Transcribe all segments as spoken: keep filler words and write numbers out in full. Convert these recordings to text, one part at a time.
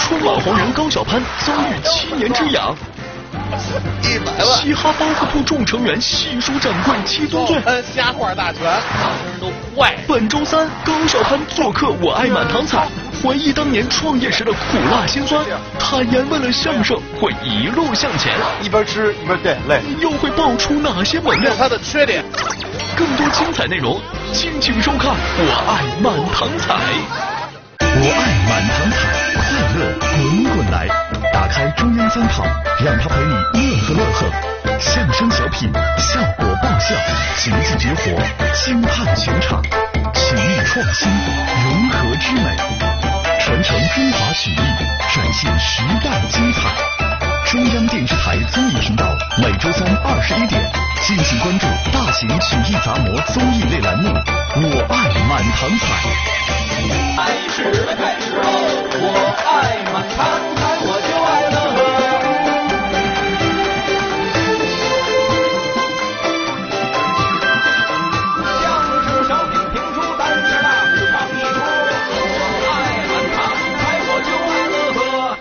春晚红人高晓攀遭遇七年之痒。 一百万！ 嘻哈包袱铺众成员细数掌柜七宗罪， 瞎话大全，大人都坏。 本周三，高晓攀做客《我爱满堂彩》，回忆当年创业时的苦辣辛酸，坦言为了相声会一路向前， 一边吃一边掉眼泪， 又会爆出哪些猛料？ 他的缺点。 更多精彩内容，敬请收看《我爱满堂彩》。我爱满堂彩，快乐滚滚来！打开中央三套，让它陪你乐呵乐呵。相声小品，效果爆笑，情绪绝活，惊叹全场。曲艺创新，融合之美，传承中华曲艺，展现时代精彩。中央电视台综艺频道每周三二十一点，敬请关注大型曲艺杂磨综艺类栏目《我爱满堂彩》。 开始了，开始喽！我爱满堂彩，我就爱乐呵。相声小品评书，单是大鼓唱一出。我爱满堂彩，我就爱乐呵。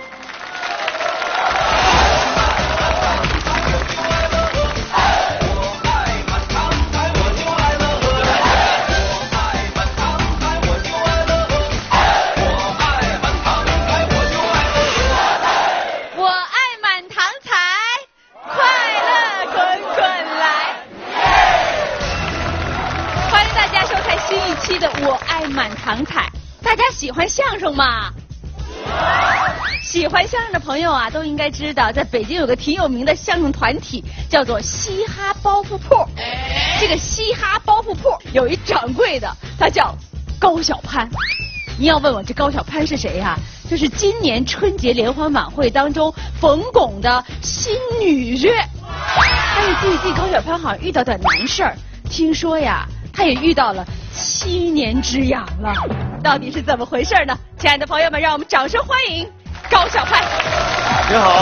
的我爱满堂彩，大家喜欢相声吗？喜欢相声的朋友啊，都应该知道，在北京有个挺有名的相声团体，叫做嘻哈包袱铺。这个嘻哈包袱铺有一掌柜的，他叫高晓攀。你要问我这高晓攀是谁呀、啊？就是今年春节联欢晚会当中冯巩的新女婿。但是最近高晓攀好像遇到点难事儿，听说呀，他也遇到了七年之痒了，到底是怎么回事呢？亲爱的朋友们，让我们掌声欢迎高晓攀。 你好。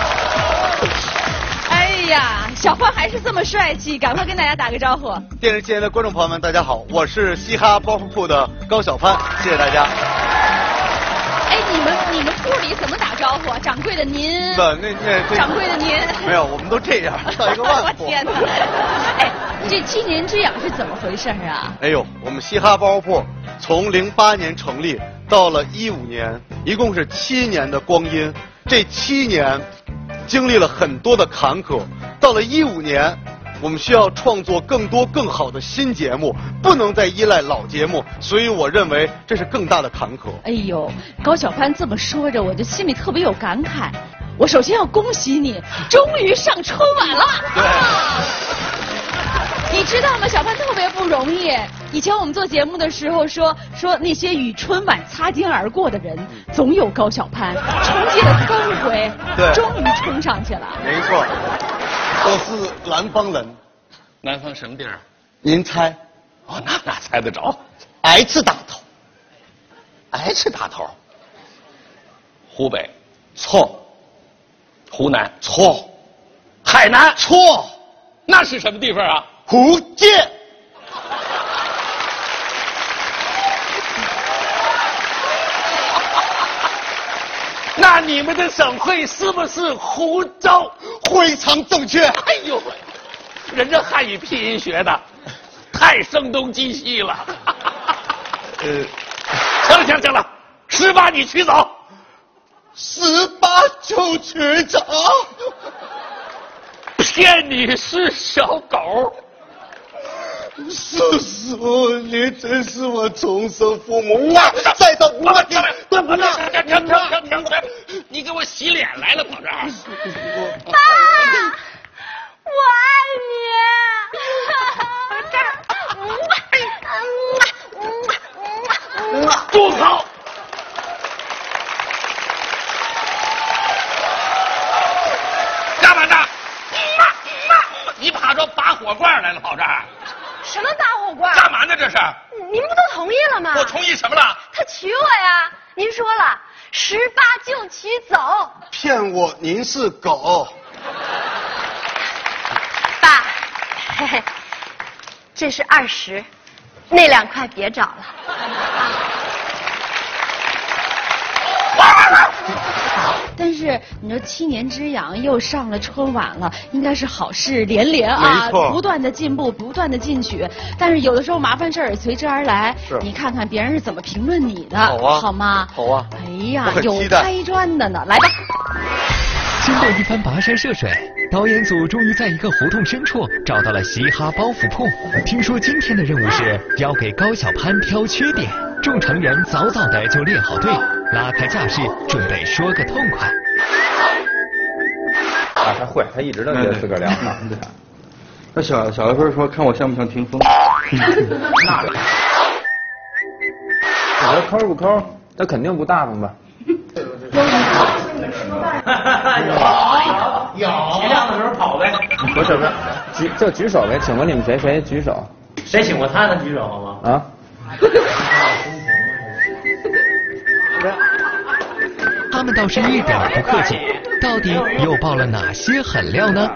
哎呀，小潘还是这么帅气，赶快跟大家打个招呼。 电视机前的观众朋友们，大家好，我是嘻哈包袱铺的高晓攀，谢谢大家。 哎，你们你们铺里怎么打招呼啊？掌柜的您。 不，那那掌柜的您。 没有，我们都这样，到一个万步。我天哪！哎，这七年之痒是怎么回事啊？ 哎呦，我们嘻哈包袱铺从零八年成立到了一五年，一共是七年的光阴。这七年经历了很多的坎坷，到了一五年，我们需要创作更多更好的新节目，不能再依赖老节目，所以我认为这是更大的坎坷。 哎呦，高晓攀这么说着，我就心里特别有感慨。我首先要恭喜你，终于上春晚了。 对。 你知道吗？小潘特别不容易。以前我们做节目的时候说说那些与春晚擦肩而过的人，总有高晓攀，冲击了三回， 对， 终于冲上去了。 没错，我是南方人。 南方什么地儿？ 您猜？ 哦，那哪猜得着？ 挨次打头。挨次打头。 湖北。 错。 湖南。 错。 海南。 错。 那是什么地方啊？ 福建。 那你们的省会是不是湖州？ 非常正确。 哎呦，人家汉语拼音学的，太声东击西了。 呃， 行了行了行了，十八你取走。 十八就取走。 骗你是小狗。 叔叔，你真是我重生父母啊！再到五万天， 停停停停停停！你给我洗脸来了，跑这儿。 爸，我爱你。住口！干嘛呢？你跑这拔火罐来了，跑这儿？ 什么拔火罐？ 干嘛呢？这是？ 您不都同意了吗？ 我同意什么了？ 他娶我呀！您说了，十八就娶走。 骗我，您是狗。 爸，嘿嘿，这是二十，那两块别找了。 但是你说七年之痒又上了春晚了，应该是好事连连啊， 没错， 不断的进步，不断的进取。但是有的时候麻烦事儿也随之而来， 是你看看别人是怎么评论你的， 好啊， 好吗？ 好啊。 哎呀我，很有期待拍砖的呢，来吧。 经过一番跋山涉水，导演组终于在一个胡同深处找到了嘻哈包袱铺。听说今天的任务是要给高小攀挑缺点，众成员早早的就列好队，拉开架势，准备说个痛快。 啊，他会，他一直都觉得自个儿凉嘛。 那小小学时候说，看我像不像霆锋？ 那我觉得抠不抠，他肯定不大方吧？ 有有，起量的时候跑呗。 不是不是，举就举手呗，请问你们谁谁举手？ 谁请过他的举手好吗？ 啊？ 他们倒是一点不客气，到底又爆了哪些狠料呢？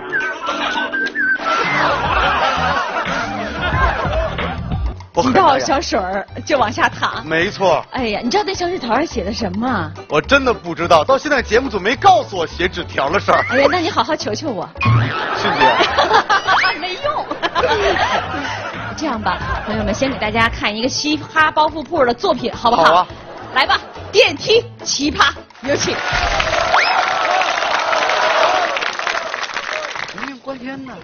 我一到很大呀， 小水儿就往下淌。 没错。 哎呀，你知道那小纸条上写的什么吗？ 我真的不知道，到现在节目组没告诉我写纸条的事儿。 哎呀，那你好好求求我。 欣姐， 没用。这样吧，朋友们，先给大家看一个嘻哈包袱铺的作品，好不好？ 好啊。 来吧，电梯奇葩，有请。 明明关天呢。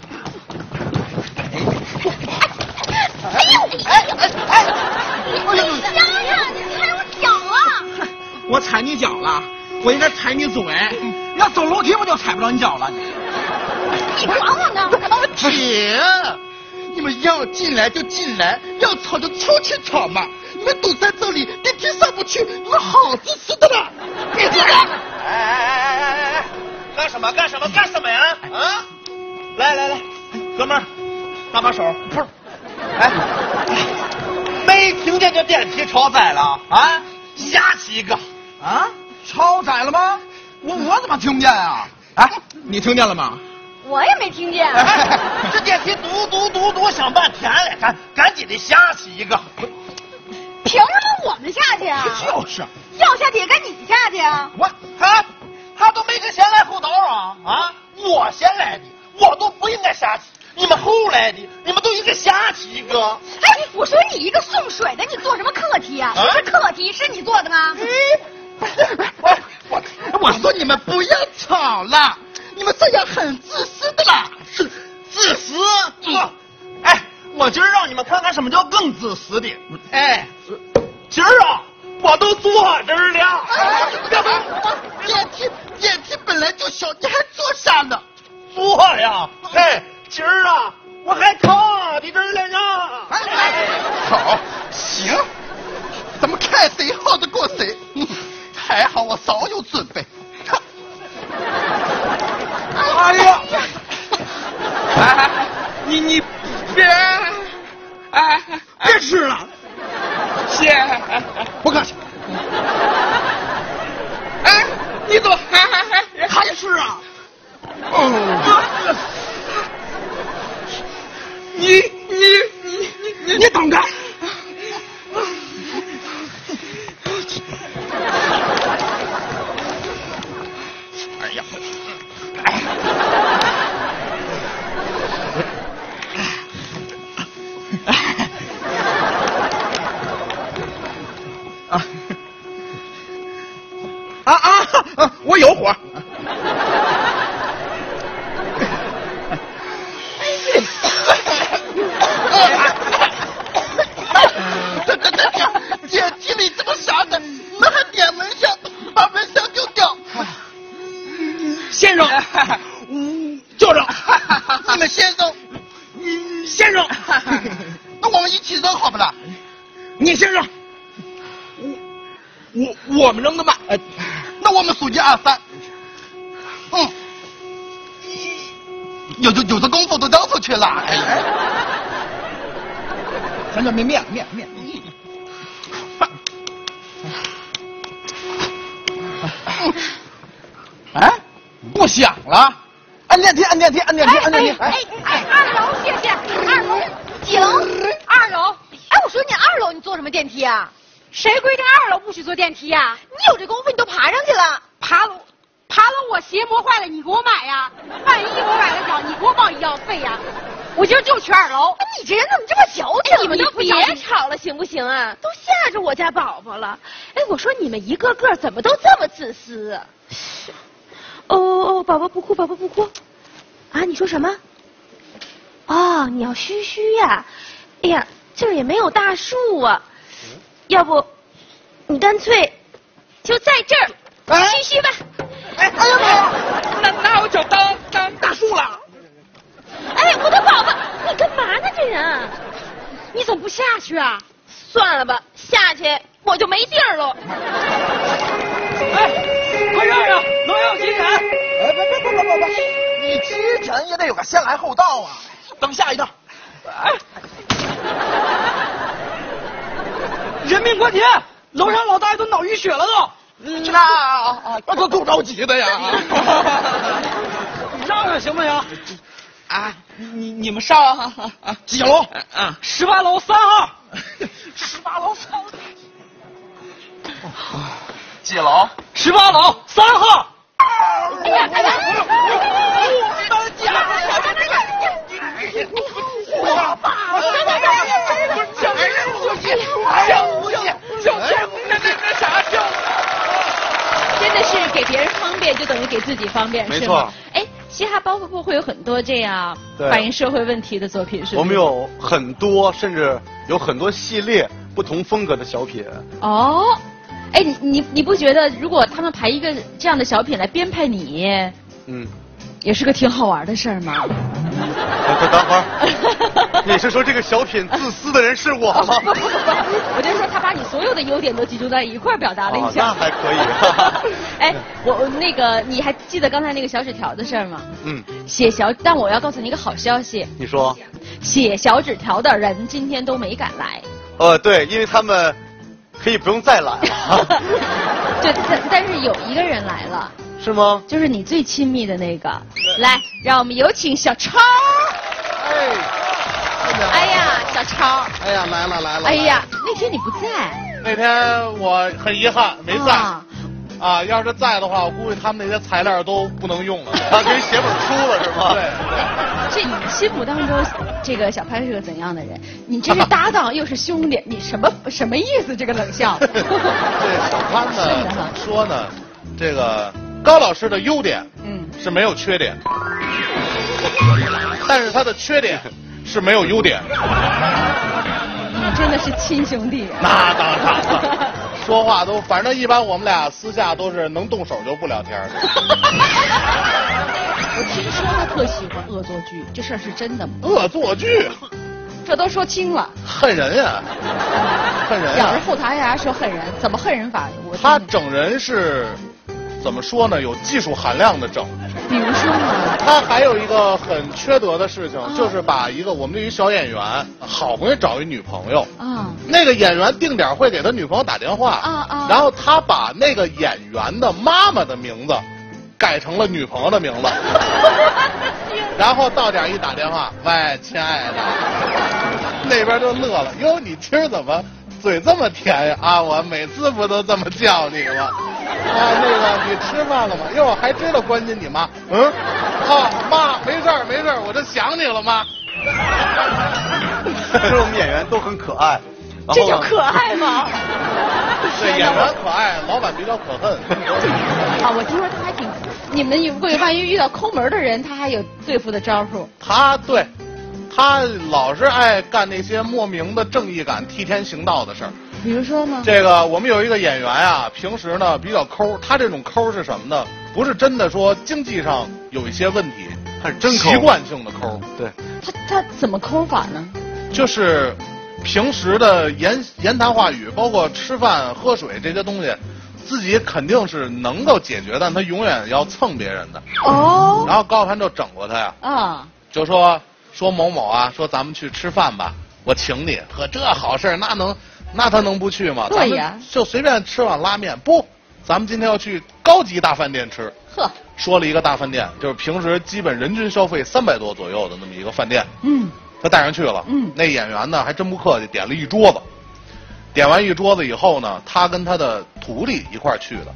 哎呦，哎哎哎！你瞎呀！你踩我脚了！ 我踩你脚了，我应该踩你嘴。要走楼梯我就踩不着你脚了。 你管我呢？ 姐，你们要进来就进来，要吵就出去吵嘛。你们堵在这里，电梯上不去，你们好自私的啦！别进来！ 哎哎哎哎哎哎！干什么？干什么？干什么呀？啊！来来来，哥们儿，搭把手。不是，哎，没听见这电梯超载了啊？下去一个啊？超载了吗？我我怎么听不见啊？哎，你听见了吗？ 我也没听见。 哎，这电梯嘟嘟嘟嘟响半天了，赶赶紧的下去一个。 凭什么我们下去啊？ 就是， 要下去也该你下去啊！ 我他他都没个先来后到啊啊！我先来的，我都不应该下去。你们后来的，你们都应该下去一个。 哎，我说你一个送水的，你做什么课题啊？这课题是你做的吗？ 我我我说你们不要吵了，你们这样很自私的啦。 是自私？我哎，我今儿让你们看看什么叫更自私的。哎，今儿啊，我都坐这儿了。 哎，干嘛？电梯电梯本来就小，你还坐下呢？ 坐呀！哎，今儿啊，我还躺在这儿了呢。 哎，好，行，咱们看谁耗得过谁。还好我早有准备。哎呀！哎，你你别，哎，别吃了，谢，不客气。哎，你怎么还还还还吃啊？哦，你你你你你等着。哎呀，哎。啊啊啊！我有火。这这这这电梯里这么小的，你们还点蚊香，把蚊香丢掉。先生，就扔。你们先扔，你先扔。那我们一起扔好不啦？你先扔。我我们扔的慢，呃，那我们数一二三，嗯，有有有这功夫都扔出去了。哎，咱这面面面面，哎，不响了，按电梯，按电梯，按电梯，按电梯。 哎哎，二楼，谢谢，二楼几楼？二楼。哎，我说你二楼你坐什么电梯啊？谁规定二楼不许坐电梯呀、啊？你有这功夫你都爬上去了。 爬了，爬了我鞋磨坏了，你给我买呀？万一我崴了脚，你给我报医药费呀？我今儿就去二楼。 你这人怎么这么矫情？ 你们都别吵了，行不行啊？都吓着我家宝宝了。哎，我说你们一个个怎么都这么自私啊？哦哦，宝宝不哭，宝宝不哭。啊，你说什么？哦，你要嘘嘘呀？哎呀，这儿也没有大树啊，要不你干脆就在这儿嘘嘘吧。 哎，哎呀妈呀，那拿我脚当当大树了？ 哎，我的宝宝，你干嘛呢这人？你怎么不下去啊？算了吧，下去我就没地儿了。 哎，快让让，能要急诊！哎，别别别别别别，你急诊也得有个先来后到啊。等下一趟。哎，人命关天，楼上老大爷都脑淤血了都。那啊，这够着急的呀！上上行不行？啊，你你们上啊啊！几楼？啊，十八楼三号。十八楼三号。几楼？十八楼三号。哎呀！哎呀！我的家呀！我爸！小人救急！救救救！那那那啥救！ 真的是给别人方便就等于给自己方便， 没错。 哎，嘻哈包袱铺会有很多这样反映社会问题的作品，是不是？ 我们有很多，甚至有很多系列不同风格的小品。 哦，哎，你你你不觉得如果他们排一个这样的小品来编排你， 嗯， 也是个挺好玩的事儿吗？ 等等会儿，你是说这个小品自私的人是我吗？ 不不不不，我就说他把你所有的优点都集中在一块儿表达了一下。 哦、那还可以。 哎，我那个你还记得刚才那个小纸条的事儿吗？ 嗯。 写小，但我要告诉你一个好消息。 你说。 写小纸条的人今天都没敢来。 呃，对，因为他们可以不用再来了。 就但但是有一个人来了。 是吗？ 就是你最亲密的那个。来，让我们有请小超。 哎， 哎呀，小超。 哎呀，来了来了。 哎呀，那天你不在。 那天我很遗憾没在。啊, 啊，要是在的话，我估计他们那些材料都不能用了。 他可以写本书了，是吗？ 对。 这你心目当中，这个小潘是个怎样的人？你这是搭档又是兄弟，你什么什么意思？这个冷笑。 这小潘呢，怎么说呢？这个。高老师的优点，嗯，是没有缺点，但是他的缺点是没有优点。 你真的是亲兄弟。 那当然了，说话都反正一般我们俩私下都是能动手就不聊天。 我听说他特喜欢恶作剧，这事儿是真的吗？ 恶作剧， 这都说清了。 恨人呀，恨人。 两人后台牙说恨人，怎么恨人法？我他整人是。怎么说呢？有技术含量的整， 比如说呢？ 他还有一个很缺德的事情，哦、就是把一个我们的一小演员，好不容易找一女朋友啊，哦、那个演员定点会给他女朋友打电话啊啊，哦、然后他把那个演员的妈妈的名字改成了女朋友的名字，然后到点一打电话，喂，亲爱的，那边就乐了，哟，你今儿怎么嘴这么甜呀？啊，我每次不都这么叫你吗？啊，那个你吃饭了吗？哟，还知道关心你妈？嗯，啊，妈，没事儿没事儿，我就想你了妈。 其实我们演员都很可爱， 这叫可爱吗？ 对，演员可爱，老板比较可恨。 啊，我听说他还挺，你们如果万一遇到抠门的人，他还有对付的招数。 他对，他老是爱干那些莫名的正义感、替天行道的事儿。 比如说呢？ 这个我们有一个演员啊，平时呢比较抠，他这种抠是什么呢？不是真的说经济上有一些问题，他是真抠，习惯性的抠。 对， 他他怎么抠法呢？ 就是平时的言言谈话语，包括吃饭喝水这些东西，自己肯定是能够解决，但他永远要蹭别人的。哦。然后高晓攀就整过他呀。啊。就说说某某啊，说咱们去吃饭吧，我请你。呵，这好事那能。那他能不去吗？ 对呀， 就随便吃碗拉面。不，咱们今天要去高级大饭店吃。呵，说了一个大饭店，就是平时基本人均消费三百多左右的那么一个饭店。嗯，他带上去了。嗯，那演员呢还真不客气，点了一桌子。点完一桌子以后呢，他跟他的徒弟一块儿去的。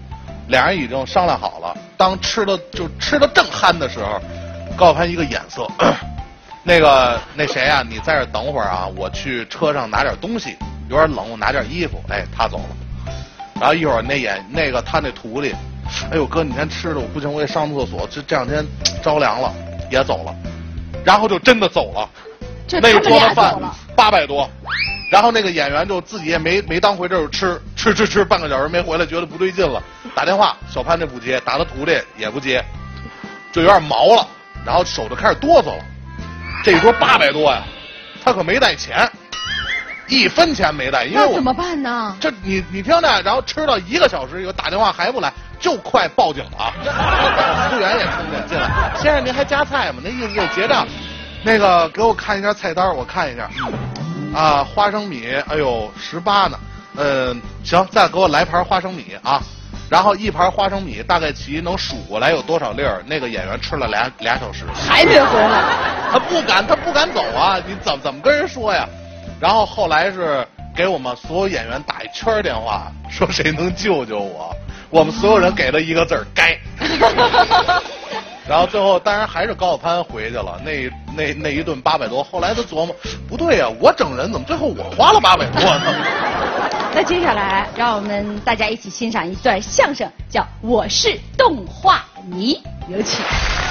俩人已经商量好了，当吃的就吃的正酣的时候，高晓攀一个眼色，那个那谁啊，你在这等会儿啊，我去车上拿点东西，有点冷，我拿件衣服。哎，他走了。然后一会儿那眼那个他那徒弟，哎呦哥，你看吃的我不行，我得上厕所，这这两天着凉了，也走了。然后就真的走了。那一桌的饭八百多。然后那个演员就自己也没没当回事儿吃吃吃吃半个小时没回来，觉得不对劲了，打电话小潘这不接，打他徒弟也不接，就有点毛了，然后手就开始哆嗦了。这一桌八百多呀，他可没带钱，一分钱没带，因为我那怎么办呢？ 这你你听着，然后吃到一个小时以后打电话还不来，就快报警了。服务员也听见进来，先生您还加菜吗？那意思就是结账。那个给我看一下菜单，我看一下。啊，花生米，哎呦，十八呢。嗯、呃，行，再给我来盘花生米啊。然后一盘花生米大概齐能数过来有多少粒儿？那个演员吃了俩俩小时， 还没回来。 他不敢，他不敢走啊！你怎么怎么跟人说呀？然后后来是给我们所有演员打一圈电话，说谁能救救我？我们所有人给了一个字儿，该。然后最后当然还是高晓攀回去了，那那那一顿八百多。后来他琢磨，不对呀、啊，我整人怎么最后我花了八百多呢？ 那接下来让我们大家一起欣赏一段相声，叫《我是动画迷》，有请。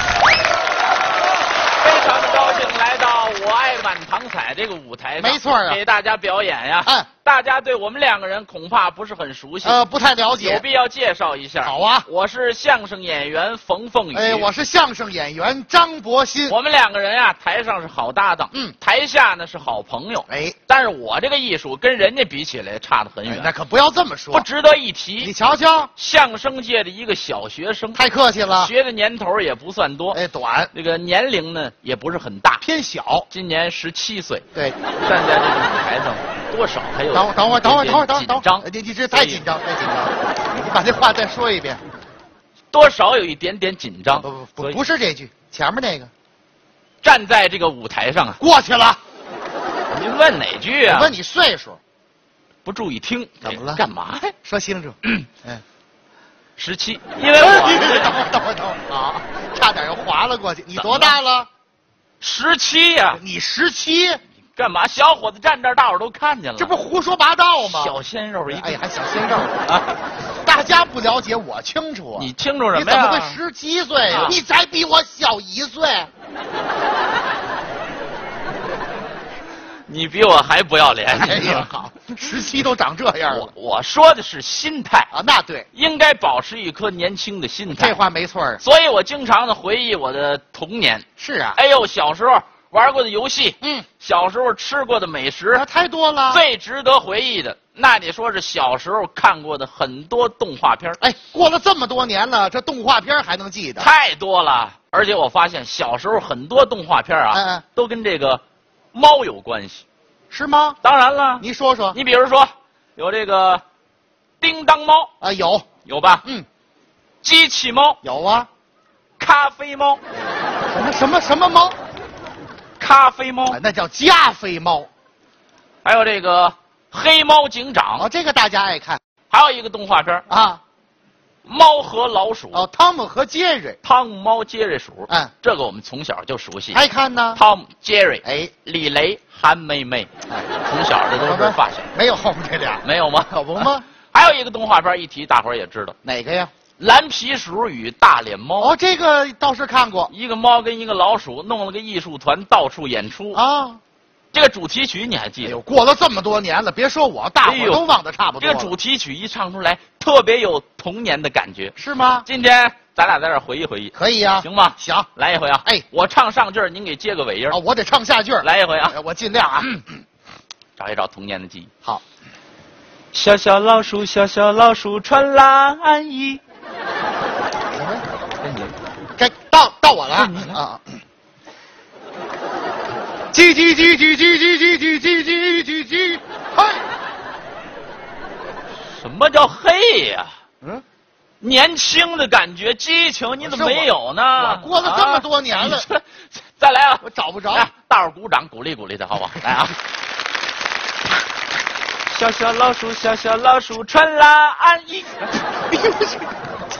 非常高兴来到我爱满堂彩这个舞台上， 没错啊， 给大家表演呀。 嗯， 大家对我们两个人恐怕不是很熟悉， 呃，不太了解， 有必要介绍一下。 好啊， 我是相声演员冯凤雨， 哎，我是相声演员张伯鑫。 我们两个人啊，台上是好搭档， 嗯， 台下呢是好朋友， 哎， 但是我这个艺术跟人家比起来差得很远， 哎、那可不要这么说， 不值得一提。 你瞧瞧， 相声界的一个小学生， 太客气了， 学的年头也不算多， 哎，短， 这个年龄呢也不是很大， 偏小， 今年十七岁， 对， 站在这个舞台上，多少还有等等会儿，等会儿，等会儿，等会儿， 紧张， 你你这太紧张，太紧张，你把这话再说一遍， 多少有一点点紧张。 不不不，不是这句，前面那个， 站在这个舞台上啊， 过去了。 您问哪句啊？ 我问你岁数， 不注意听， 怎么了？ 干嘛呀？ 说清楚。嗯， 十七，因为我等会儿，等会儿，等会儿啊，差点又滑了过去。你多大了？ 十七呀。 你十七？ 干嘛？小伙子站这儿，大伙儿都看见了。 这不胡说八道吗？ 小鲜肉一个， 哎呀，还小鲜肉啊！大家不了解，我清楚。 你清楚什么呀？ 你怎么会十七岁啊？你才比我小一岁。 你比我还不要脸！ 哎呀，好，十七都长这样了。 我我说的是心态啊，那对， 应该保持一颗年轻的心态。 这话没错。 所以我经常的回忆我的童年。 是啊。 哎呦，小时候玩过的游戏， 嗯， 小时候吃过的美食， 太多了。 最值得回忆的，那得说是小时候看过的很多动画片。 哎，过了这么多年了，这动画片还能记得？ 太多了。而且我发现小时候很多动画片啊， 嗯嗯， 都跟这个猫有关系。 是吗？ 当然了， 你说说。 你比如说，有这个叮当猫啊，有有吧？ 嗯， 机器猫有啊， 咖啡猫， 什么什么什么猫？ 咖啡猫， 啊、那叫加菲猫。 还有这个黑猫警长， 哦，这个大家爱看。 还有一个动画片啊， 猫和老鼠。 哦，汤姆和杰瑞。 汤姆猫杰瑞鼠， 嗯， 这个我们从小就熟悉。 爱看呢。 汤姆、杰瑞， 哎， 李雷、韩梅梅，哎，从小这都是发小。 没有后面这俩， 没有吗？ 可不吗？ 还有一个动画片一提，大伙儿也知道， 哪个呀？ 蓝皮鼠与大脸猫。 哦，这个倒是看过。 一个猫跟一个老鼠弄了个艺术团，到处演出啊。 这个主题曲你还记得？ 哎呦，过了这么多年了，别说我，大伙儿都忘得差不多了。 这个主题曲一唱出来，特别有童年的感觉， 是吗？ 今天咱俩在这儿回忆回忆， 可以呀、啊， 行吗？ 行， 来一回啊！ 哎， 我唱上句儿，您给接个尾音。 啊，我得唱下句儿。 来一回啊！ 我尽量啊， 嗯、找一找童年的记忆。 好， 小小老鼠，小小老鼠穿蓝衣。 什么？该到到我了啊！叽叽叽叽叽叽叽叽叽叽叽叽，嘿！ 什么叫嘿呀？ 嗯， 年轻的感觉，激情，你怎么没有呢？ 我过了这么多年了， 啊、再来啊！ 我找不着。 大伙儿鼓掌，鼓励鼓励他，好不好？来啊！ 小小老鼠，小小老鼠穿蓝衣。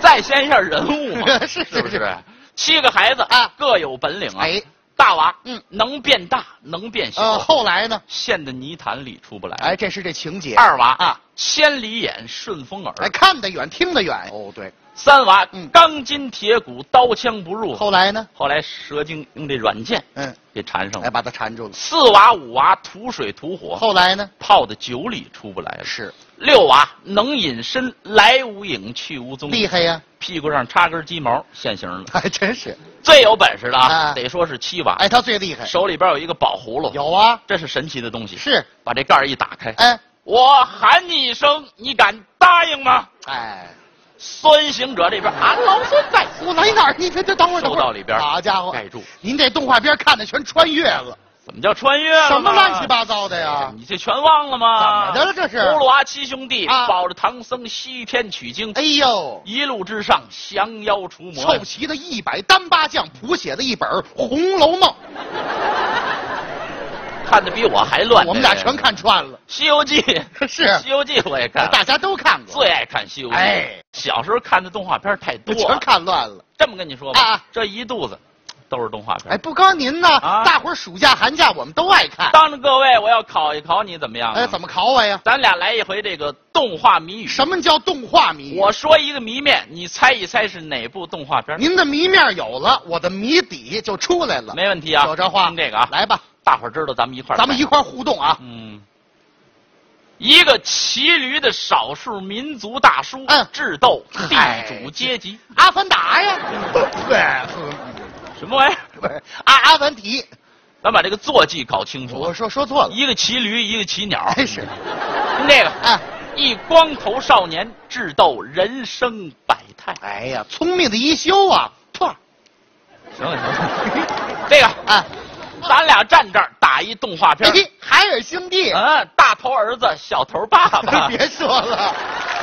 再现一下人物嘛， 是是不是？七个孩子啊，各有本领啊。 哎， 大娃， 嗯， 能变大，能变小。 呃，后来呢？ 陷得泥潭里出不来。 哎，这是这情节。 二娃啊， 千里眼，顺风耳。 哎，看得远，听得远。哦，对。 三娃， 嗯， 钢筋铁骨，刀枪不入。 后来呢？ 后来蛇精用这软剑， 嗯， 给缠上了， 哎，把他缠住了。 四娃五娃土水土火。 后来呢？ 泡到酒里出不来了。 是。 六娃能隐身，来无影，去无踪。 厉害呀！ 屁股上插根鸡毛，现形了。 还真是。 最有本事的啊， 啊得说是七娃。 哎，他最厉害。 手里边有一个宝葫芦。 有啊， 这是神奇的东西。 是。 把这盖儿一打开， 哎， 我喊你一声，你敢答应吗？ 哎。 孙行者这边，俺老孙在， 我来哪儿？你这这等会儿， 收到里边， 好家伙， 盖住。 您这动画片看的全穿越了。 怎么叫穿越了？ 什么乱七八糟的呀？ 你这全忘了吗？ 怎么的了？这是葫芦娃七兄弟啊， 抱着唐僧西天取经。 哎呦， 一路之上降妖除魔， 凑齐的一百单八将，谱写的一本《红楼梦》。 看的比我还乱， 我们俩全看穿了。《 西游记》 是《 西游记》，我也看， 大家都看过， 最爱看《西游记》。 哎， 小时候看的动画片太多， 全看乱了。 这么跟你说吧， 啊， 这一肚子都是动画片。 哎，不光您呢， 啊， 大伙儿暑假寒假我们都爱看。 当着各位，我要考一考你怎么样？ 哎，怎么考我呀？ 咱俩来一回这个动画谜语。 什么叫动画谜语？ 我说一个谜面，你猜一猜是哪部动画片？ 您的谜面有了，我的谜底就出来了。 没问题啊， 有这话， 听这个啊， 来吧。 大伙儿知道，咱们一块儿， 咱们一块儿互动啊。 嗯，一个骑驴的少数民族大叔， 嗯， 智斗地主阶级， 阿凡达呀，对， 什么玩意儿？阿阿凡提。 咱把这个坐骑搞清楚。 我说说错了， 一个骑驴，一个骑鸟。 真是。 听这个啊， 一光头少年智斗人生百态。 哎呀，聪明的一休啊！唰， 行了行了，这个啊。 咱俩站这儿打一动画片， 哎，海尔兄弟， 嗯，大头儿子，小头爸爸。 别说了，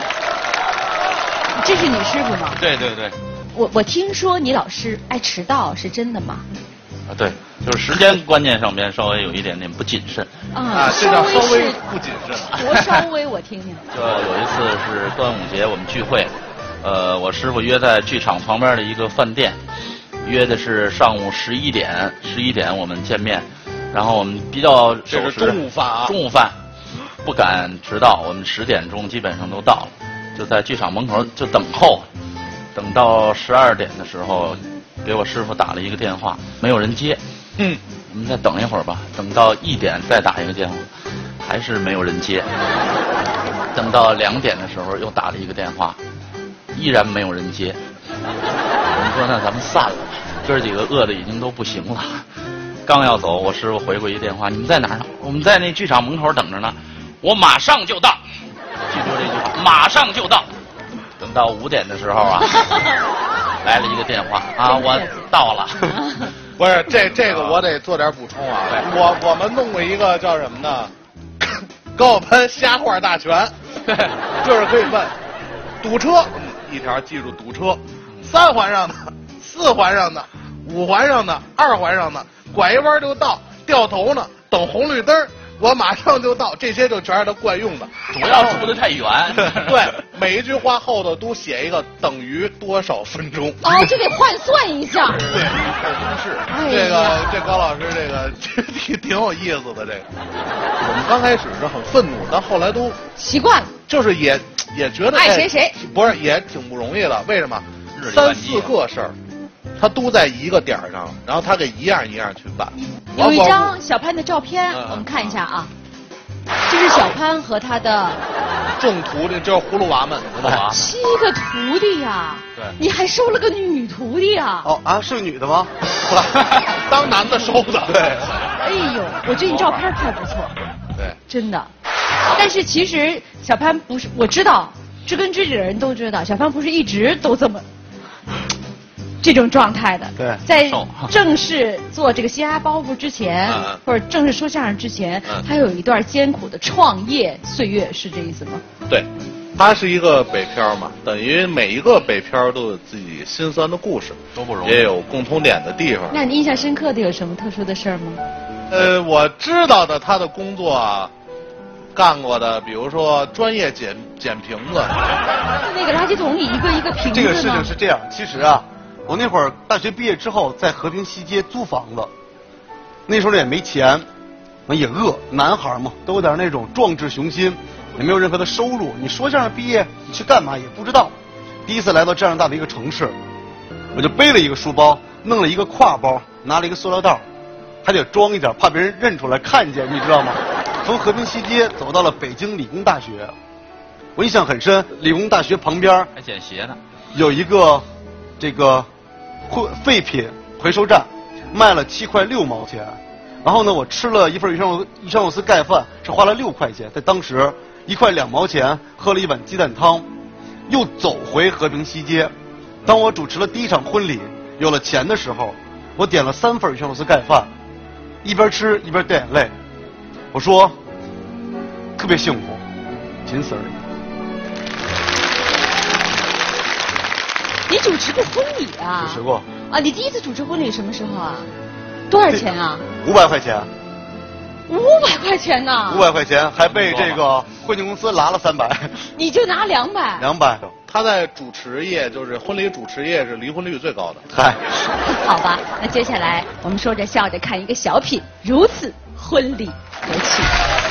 这是你师傅吗？ 对对对。 我我听说你老师爱迟到，是真的吗？ 啊，对，就是时间观念上边稍微有一点点不谨慎。 啊， 这叫稍微不谨慎。 多稍微，我听听。 就有一次是端午节，我们聚会，呃，我师傅约在剧场旁边的一个饭店。约的是上午十一点，十一点我们见面，然后我们比较守时。 这是中午饭啊， 中午饭，不敢迟到，我们十点钟基本上都到了，就在剧场门口就等候，等到十二点的时候，给我师傅打了一个电话，没有人接， 嗯， 我们再等一会儿吧，等到一点再打一个电话，还是没有人接，等到两点的时候又打了一个电话，依然没有人接。我们说那咱们散了，哥儿几个饿的已经都不行了。刚要走，我师傅回过一电话：“你们在哪儿呢？”我们在那剧场门口等着呢。我马上就到。记住这句话，马上就到。等到五点的时候啊，来了一个电话啊，我到了。 不是这这个我得做点补充啊。我我们弄过一个叫什么呢？高攀瞎话大全，对，就是可以问堵车一条，记住堵车。三环上的，四环上的，五环上的，二环上的，拐一弯就到，掉头呢，等红绿灯，我马上就到，这些就全是他惯用的。 主要住得太远。 对，每一句话后头都写一个等于多少分钟。 哦，这得换算一下。 对，是、哎、这个这高老师这个挺挺有意思的。这个我们刚开始是很愤怒，但后来都习惯了， 就是也也觉得爱谁谁， 不是也挺不容易的。为什么？三四个事儿，他都在一个点上，然后他给一样一样去办。 有一张小潘的照片，我们看一下啊。这是小潘和他的众徒弟，就是葫芦娃们， 葫芦娃七个徒弟呀、啊。 对， 你还收了个女徒弟啊？ 哦啊，是女的吗？ 当男的收的。对。 哎呦，我觉得你照片拍不错。 对， 真的。但是其实小潘不是，我知道知根知底的人都知道，小潘不是一直都这么。这种状态的， 对， 在正式做这个嘻哈包袱之前， 嗯、 或者正式说相声之前， 嗯、 他有一段艰苦的创业岁月，是这意思吗？ 对，他是一个北漂嘛，等于每一个北漂都有自己心酸的故事， 都不容易， 也有共通点的地方。 那你印象深刻的有什么特殊的事儿吗？ 呃，我知道的他的工作啊， 干过的，比如说专业捡捡瓶子。 那个垃圾桶里一个一个瓶子。 这个事情是这样，其实啊，我那会儿大学毕业之后在和平西街租房子，那时候也没钱，也饿，男孩嘛都有点那种壮志雄心，也没有任何的收入。你说相声毕业你去干嘛也不知道。第一次来到这样大的一个城市，我就背了一个书包，弄了一个挎包，拿了一个塑料袋，还得装一点，怕别人认出来看见，你知道吗？从和平西街走到了北京理工大学，我印象很深。理工大学旁边还捡鞋呢， 有一个这个废废品回收站，卖了七块六毛钱。然后呢，我吃了一份鱼香鱼香肉丝盖饭，是花了六块钱，在当时一块两毛钱喝了一碗鸡蛋汤，又走回和平西街。当我主持了第一场婚礼，有了钱的时候，我点了三份鱼香肉丝盖饭，一边吃一边掉眼泪。我说特别幸福，仅此而已。 你主持过婚礼啊？ 主持过。 啊，你第一次主持婚礼什么时候啊？多少钱啊？ 五百块钱。 五百块钱呢？ 五百块钱，还被这个婚庆公司拿了三百。 你就拿两百？ 两百。 他在主持业，就是婚礼主持业是离婚率最高的。 嗨， 好吧，那接下来我们说着笑着看一个小品，如此婚礼何其。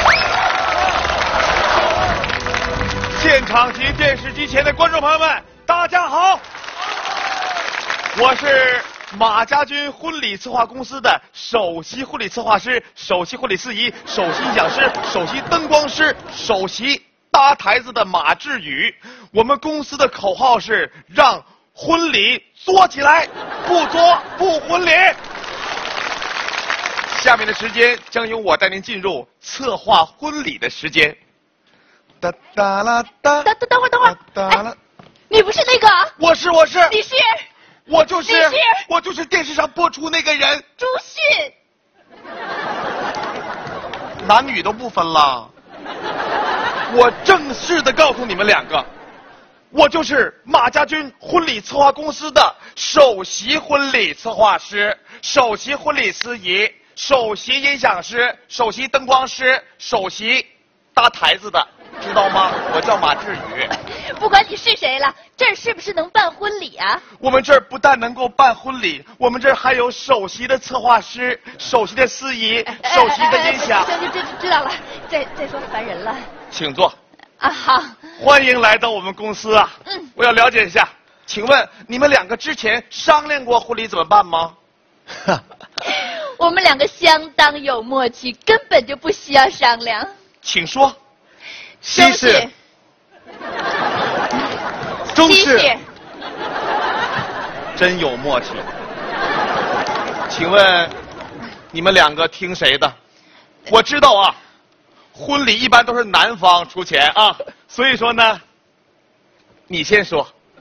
现场及电视机前的观众朋友们，大家好，我是马家军婚礼策划公司的首席婚礼策划师、首席婚礼司仪、首席音响师、首席灯光师、首席搭台子的马志宇。我们公司的口号是让婚礼作起来，不作不婚礼。下面的时间将由我带您进入策划婚礼的时间。哒哒啦哒， 等等等会儿等会儿， 哒啦， 你不是那个？ 我是我是， 你是？ 我就是你是我就是电视上播出那个人， 朱迅。 男女都不分了。我正式的告诉你们两个，我就是马家军婚礼策划公司的首席婚礼策划师、首席婚礼司仪、首席音响师、首席灯光师、首席搭台子的，知道吗？我叫马志宇。 不管你是谁了，这儿是不是能办婚礼啊？ 我们这儿不但能够办婚礼，我们这儿还有首席的策划师、首席的司仪、首席的音响。 行行，知知道了。再再说烦人了。 请坐。 啊，好。 欢迎来到我们公司啊。 嗯。 我要了解一下，请问你们两个之前商量过婚礼怎么办吗？ 我们两个相当有默契，根本就不需要商量。 请说。 西式。中式。 真有默契。请问你们两个听谁的？我知道啊，婚礼一般都是男方出钱啊，所以说呢，你先说。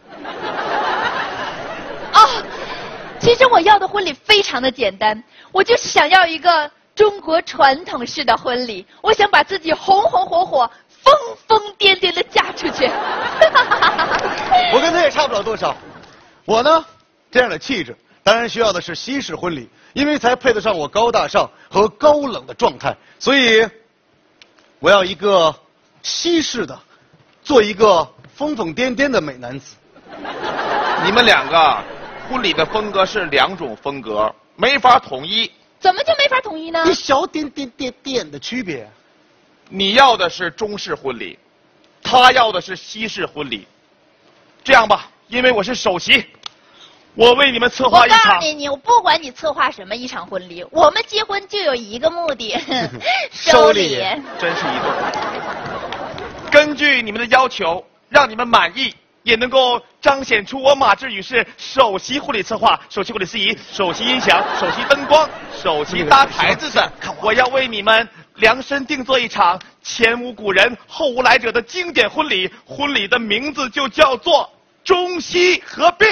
哦，其实我要的婚礼非常的简单，我就是想要一个中国传统式的婚礼，我想把自己红红火火、疯疯癫癫的嫁出去。 我跟他也差不了多少，我呢这样的气质，当然需要的是西式婚礼，因为才配得上我高大上和高冷的状态，所以我要一个西式的，做一个疯疯癫癫的美男子。 你们两个婚礼的风格是两种风格，没法统一。 怎么就没法统一呢？ 一小点点点点的区别。 你要的是中式婚礼，他要的是西式婚礼。这样吧，因为我是首席，我为你们策划一场。 我告诉你，我不管你策划什么一场婚礼，我们结婚就有一个目的，收礼。 真是一对。根据你们的要求，让你们满意，也能够彰显出我马志宇是首席婚礼策划、首席婚礼司仪、首席音响、首席灯光、首席搭台子的。我要为你们量身定做一场前无古人后无来者的经典婚礼，婚礼的名字就叫做中西合并。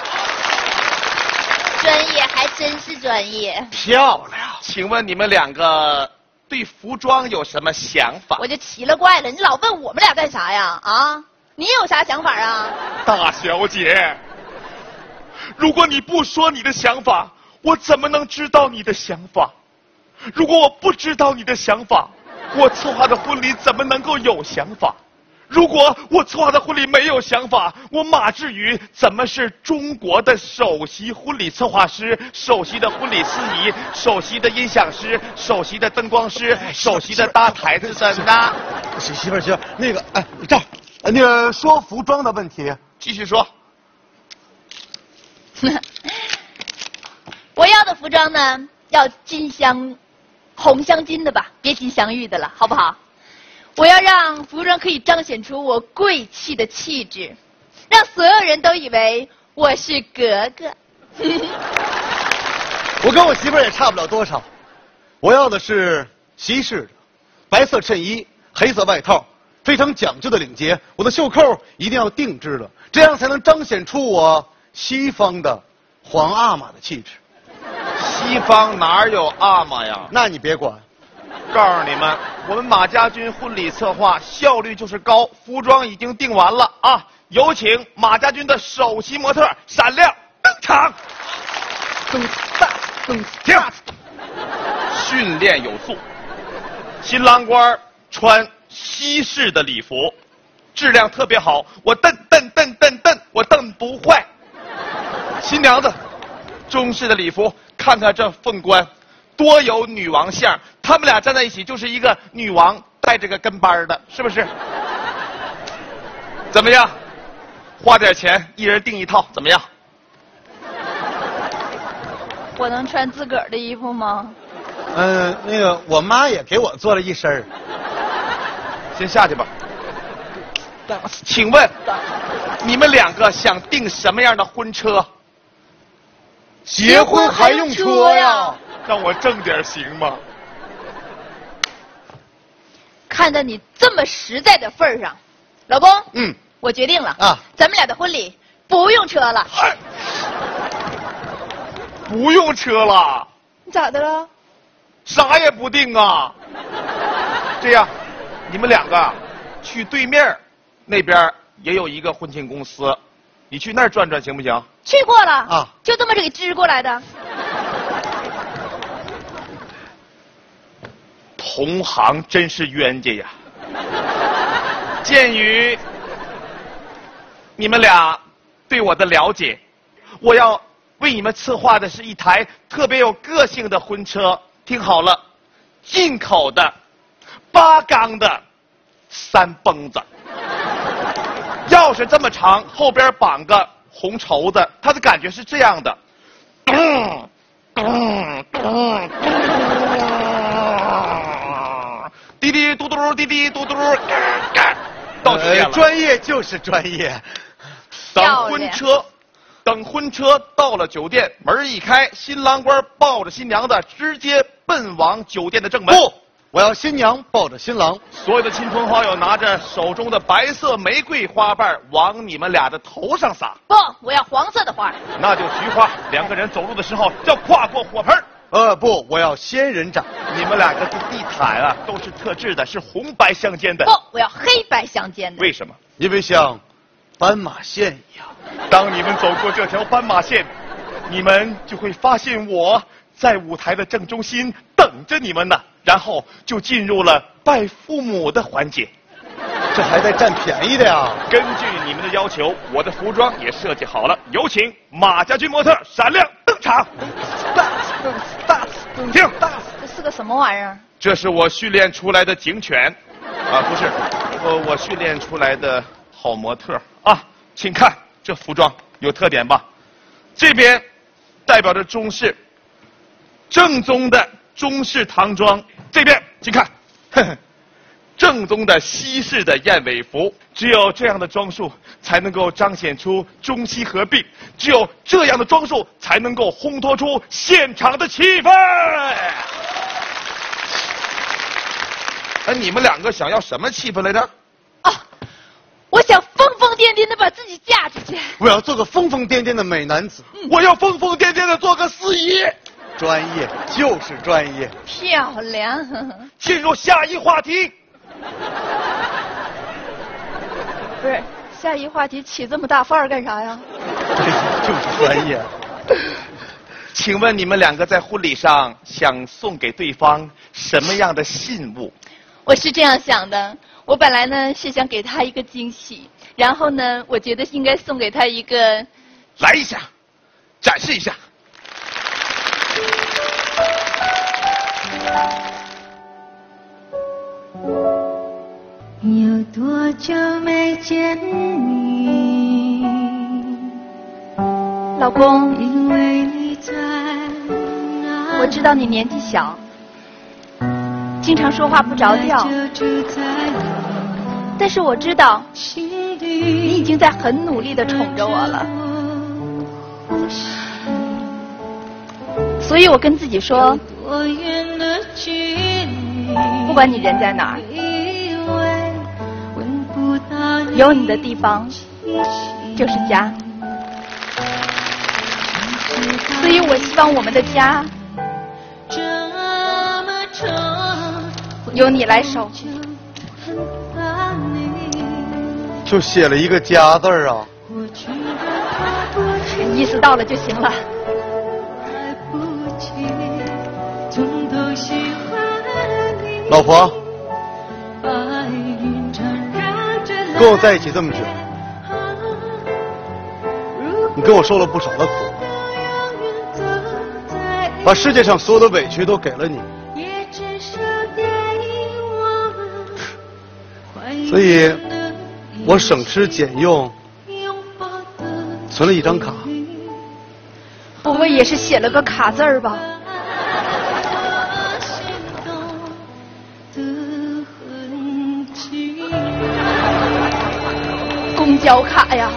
专业还真是专业， 漂亮。 请问你们两个对服装有什么想法？ 我就奇了怪了，你老问我们俩干啥呀？啊，你有啥想法啊？ 大小姐，如果你不说你的想法，我怎么能知道你的想法？如果我不知道你的想法， 我策划的婚礼怎么能够有想法？如果我策划的婚礼没有想法，我马志宇怎么是中国的首席婚礼策划师、首席的婚礼司仪、首席的音响师、首席的灯光师、首席的搭台子的呢？ 媳媳妇儿媳妇儿，那个哎，这样，呃那个说服装的问题， 继续说。 我要的服装呢，要金镶、红镶金的吧，别金镶玉的了，好不好？我要让服装可以彰显出我贵气的气质，让所有人都以为我是格格。 我跟我媳妇儿也差不了多少，我要的是西式的，白色衬衣，黑色外套，非常讲究的领结，我的袖扣一定要定制的，这样才能彰显出我西方的皇阿玛的气质。 西方哪有阿玛呀？ 那你别管。 告诉你们，我们马家军婚礼策划效率就是高，服装已经定完了啊！有请马家军的首席模特闪亮登场。 噔大噔停！训练有素，新郎官穿西式的礼服，质量特别好，我蹬蹬蹬蹬蹬，我蹬不坏。新娘子，中式的礼服，看看这凤冠。多有女王相，他们俩站在一起就是一个女王带着个跟班的，是不是？怎么样？花点钱，一人订一套，怎么样？ 我能穿自个儿的衣服吗？ 嗯、呃，那个我妈也给我做了一身儿。 先下去吧。请问，你们两个想订什么样的婚车？ 结婚还用车呀？ 让我挣点行吗？ 看在你这么实在的份儿上，老公， 嗯， 我决定了啊， 咱们俩的婚礼不用车了。 不用车了？ 你咋的了？ 啥也不定啊。这样，你们两个去对面那边也有一个婚庆公司，你去那儿转转行不行？ 去过了啊， 就这么给支过来的。 同行真是冤家呀！鉴于你们俩对我的了解，我要为你们策划的是一台特别有个性的婚车。听好了，进口的八缸的三蹦子，钥匙这么长，后边绑个红绸子，它的感觉是这样的。嗯嗯嗯滴滴嘟嘟，滴滴嘟嘟，到酒店了。 专业就是专业。 等婚车，等婚车到了酒店，门一开，新郎官抱着新娘子直接奔往酒店的正门。 不，我要新娘抱着新郎， 所有的亲朋好友拿着手中的白色玫瑰花瓣往你们俩的头上撒。 不，我要黄色的花。 那就菊花。两个人走路的时候要跨过火盆。 呃，不，我要仙人掌。 你们两个的地毯啊都是特制的，是红白相间的。 不，我要黑白相间的。 为什么？ 因为像斑马线一样。 当你们走过这条斑马线，你们就会发现我在舞台的正中心等着你们呢，然后就进入了拜父母的环节。 这还带占便宜的呀！ 根据你们的要求，我的服装也设计好了，有请马家军模特闪亮登场。停！ 这是个什么玩意儿？ 这是我训练出来的警犬，啊，不是，我我训练出来的好模特啊，请看这服装有特点吧？这边代表着中式，正宗的中式唐装；这边请看，呵呵，正宗的西式的燕尾服。只有这样的装束才能够彰显出中西合璧，只有这样的装束才能够烘托出现场的气氛。哎，你们两个想要什么气氛来着？ 啊，我想疯疯癫癫的把自己嫁出去。 我要做个疯疯癫癫的美男子。 嗯、我要疯疯癫癫的做个司仪。 专业就是专业。 漂亮。 进入下一话题。 不是，下一话题起这么大范儿干啥呀？ 就是专业。 请问你们两个在婚礼上想送给对方什么样的信物？ 我是这样想的，我本来呢是想给他一个惊喜，然后呢，我觉得应该送给他一个， 来一下，展示一下。 有多久没见你？ 老公， 因为你在哪？ 我知道你年纪小，经常说话不着调，但是我知道你已经在很努力地宠着我了，所以我跟自己说，不管你人在哪儿，有你的地方就是家，所以我希望我们的家由你来守。 就写了一个家字儿啊， 意识到了就行了。 老婆，跟我在一起这么久，你跟我受了不少的苦，把世界上所有的委屈都给了你，所以我省吃俭用存了一张卡。 不会也是写了个卡字儿吧？公交卡呀！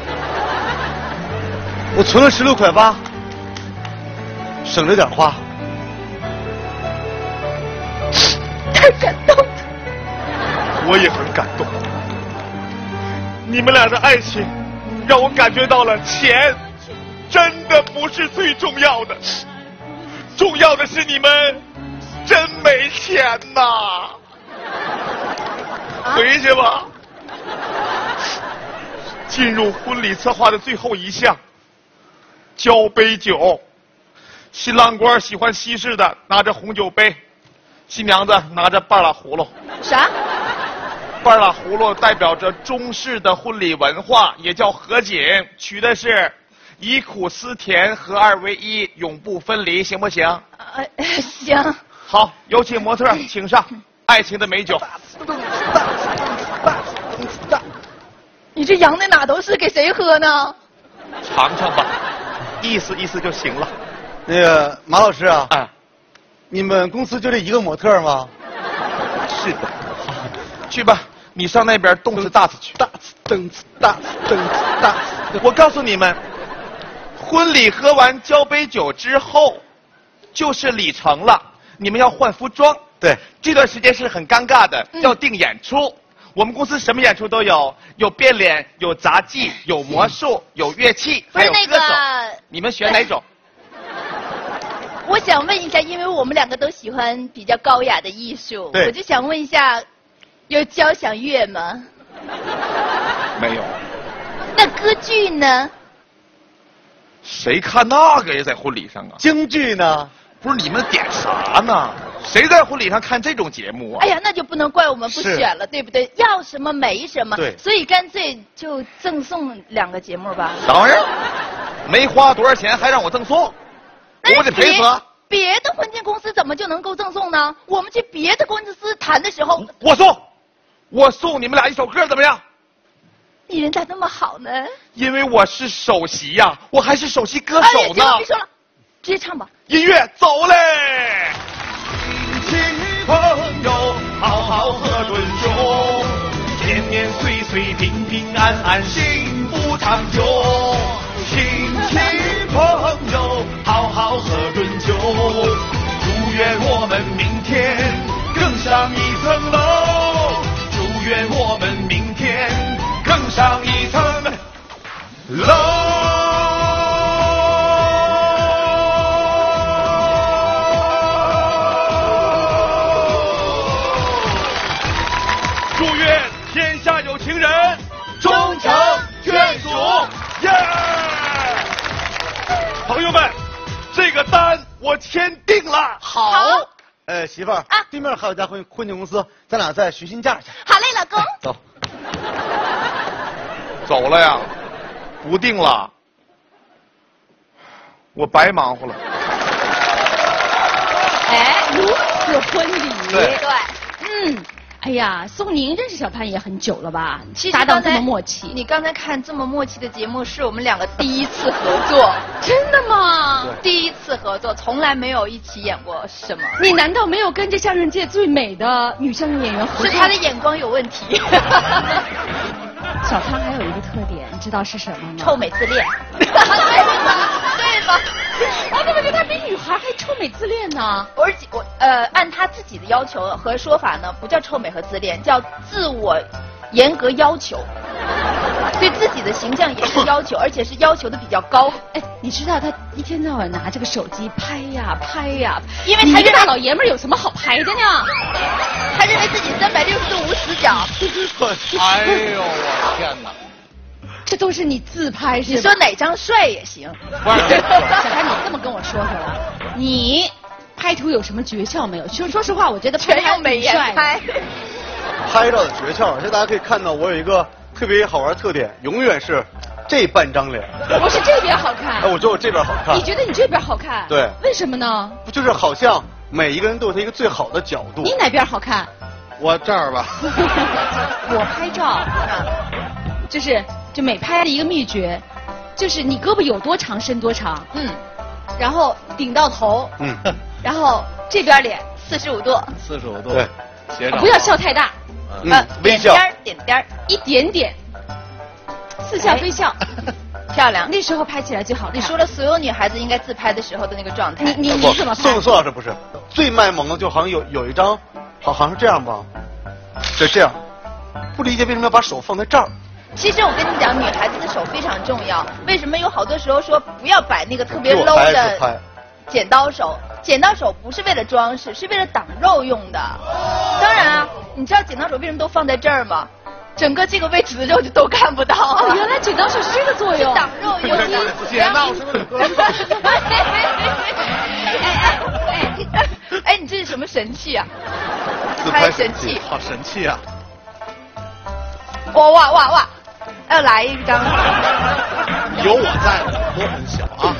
我存了十六块八，省着点花。 太感动了。 我也很感动。你们俩的爱情让我感觉到了钱真的不是最重要的，重要的是你们真没钱呐！回去吧。进入婚礼策划的最后一项，交杯酒。新郎官喜欢西式的，拿着红酒杯；新娘子拿着半拉葫芦。 啥？ 半拉葫芦代表着中式的婚礼文化，也叫合卺，取的是以苦思甜，合二为一，永不分离，行不行？ 呃，行。 好，有请模特，请上爱情的美酒。 你这洋的哪都是，给谁喝呢？ 尝尝吧，意思意思就行了。 那个马老师啊， 哎， 你们公司就这一个模特吗？ 是的。去吧，你上那边动次大次去。 大次蹬次大次蹬次大次。 我告诉你们，婚礼喝完交杯酒之后，就是礼成了。你们要换服装。 对， 这段时间是很尴尬的， 嗯、 要定演出。我们公司什么演出都有，有变脸，有杂技，有魔术，有乐器，还有歌手。 那个、 你们选哪种？ 我想问一下，因为我们两个都喜欢比较高雅的艺术， 对， 我就想问一下，有交响乐吗？ 没有。 那歌剧呢？ 谁看那个呀？在婚礼上啊？ 京剧呢？ 不是你们点啥呢？谁在婚礼上看这种节目啊？ 哎呀，那就不能怪我们不选了，对不对？要什么没什么， 对， 所以干脆就赠送两个节目吧。 啥玩意儿？没花多少钱还让我赠送？我得赔死。 别的婚庆公司怎么就能够赠送呢？我们去别的公司谈的时候， 我送，我送你们俩一首歌怎么样？ 你人咋那么好呢？ 因为我是首席呀、啊，我还是首席歌手呢。 哎，别说了，直接唱吧。 音乐走嘞！ 亲戚朋友，好好喝顿酒，年年岁岁，平平安安，幸福长久。亲戚朋友，好好喝顿酒，祝愿我们明天更上一层楼，祝愿我们明天更上一层楼。祝愿天下有情人终成眷属，耶！朋友们，这个单我签定了。 好。 呃，媳妇儿啊，对面还有家婚婚庆公司，咱俩再徐新价去。 好嘞，老公。 走。 走了呀？不定了。我白忙活了。 哎，如此婚礼， 对对，嗯。哎呀，宋宁认识小潘也很久了吧？ 其实搭档这么默契。 你刚才看这么默契的节目，是我们两个第一次合作。 真的吗？ 第一次合作，从来没有一起演过什么。 你难道没有跟这相声界最美的女相声演员合作？ 是她的眼光有问题。 小潘还有一个特点，你知道是什么吗？ 臭美自恋。对吗？对吗？ 我怎么觉得他比女孩还臭美自恋呢？ 而且我呃，按他自己的要求和说法呢，不叫臭美和自恋，叫自我严格要求，对自己的形象也是要求，而且是要求的比较高。 哎，你知道他一天到晚拿这个手机拍呀拍呀， 因为他一个大老爷们有什么好拍的呢？ 他认为自己三百六十度无死角。 哎呦我天哪！ 这都是你自拍是吧？ 你说哪张帅也行。 小潘，你这么跟我说说了，你拍图有什么诀窍没有？说说实话，我觉得拍全用美颜拍。 拍照的诀窍，现在大家可以看到，我有一个特别好玩的特点，永远是这半张脸。 我是这边好看。 哎，我觉得我这边好看。 你觉得你这边好看？ 对。 为什么呢？ 不就是好像每一个人都有他一个最好的角度。 你哪边好看？ 我这儿吧。 我拍照啊，就是就美拍的一个秘诀，就是你胳膊有多长伸多长，嗯，然后顶到头，嗯，然后这边脸四十五度， 四十五度， 对， 斜着， 不要笑太大， 嗯，微笑， 点点点， 一点点，似笑非笑。 漂亮， 那时候拍起来最好看。 你说了所有女孩子应该自拍的时候的那个状态。 你你你怎么拍？ 宋宋老师不是最卖萌的，就好像有有一张，好好像是这样吧，就这样，不理解为什么要把手放在这儿。 其实我跟你讲，女孩子的手非常重要。为什么有好多时候说不要摆那个特别 low 的剪刀手？剪刀手不是为了装饰，是为了挡肉用的。当然啊，你知道剪刀手为什么都放在这儿吗？整个这个位置的肉就都看不到。 哦，原来剪刀手是这个作用， 挡肉用的。 剪刀是为了割肉。 哎哎哎哎，你这是什么神器啊？自拍神器， 好神气啊！ 哇哇哇哇！要来一张。 有我在的都很小啊。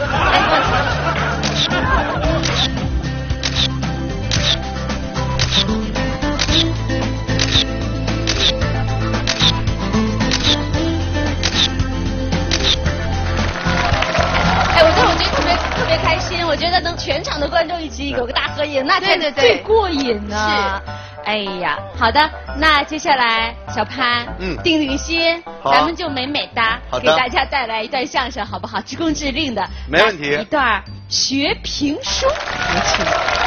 特别开心，我觉得能全场的观众一起有个大合影，那才最过瘾呢。是，哎呀，好的，那接下来小潘，嗯，定定心，咱们就美美的给大家带来一段相声，好不好？直工致令的， 没问题。 一段学评书，有请。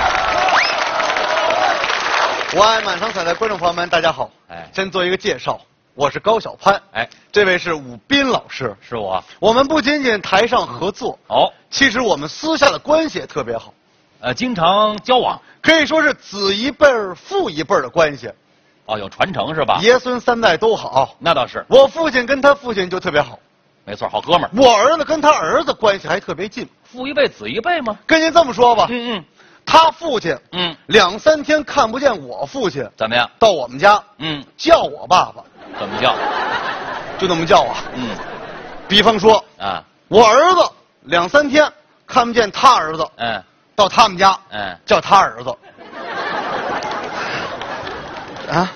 我爱满堂彩的观众朋友们，大家好。哎，先做一个介绍。我是高小潘，哎，这位是武斌老师， 是我。 我们不仅仅台上合作，哦，其实我们私下的关系也特别好， 呃，经常交往， 可以说是子一辈儿父一辈儿的关系。 哦，有传承是吧？ 爷孙三代都好， 那倒是。 我父亲跟他父亲就特别好， 没错，好哥们儿。 我儿子跟他儿子关系还特别近， 父一辈子一辈吗？ 跟您这么说吧， 嗯嗯。 他父亲， 嗯， 两三天看不见我父亲， 怎么样？ 到我们家， 嗯， 叫我爸爸。 怎么叫？ 就那么叫啊。 嗯， 比方说啊， 我儿子两三天看不见他儿子， 嗯， 到他们家， 嗯， 叫他儿子。啊？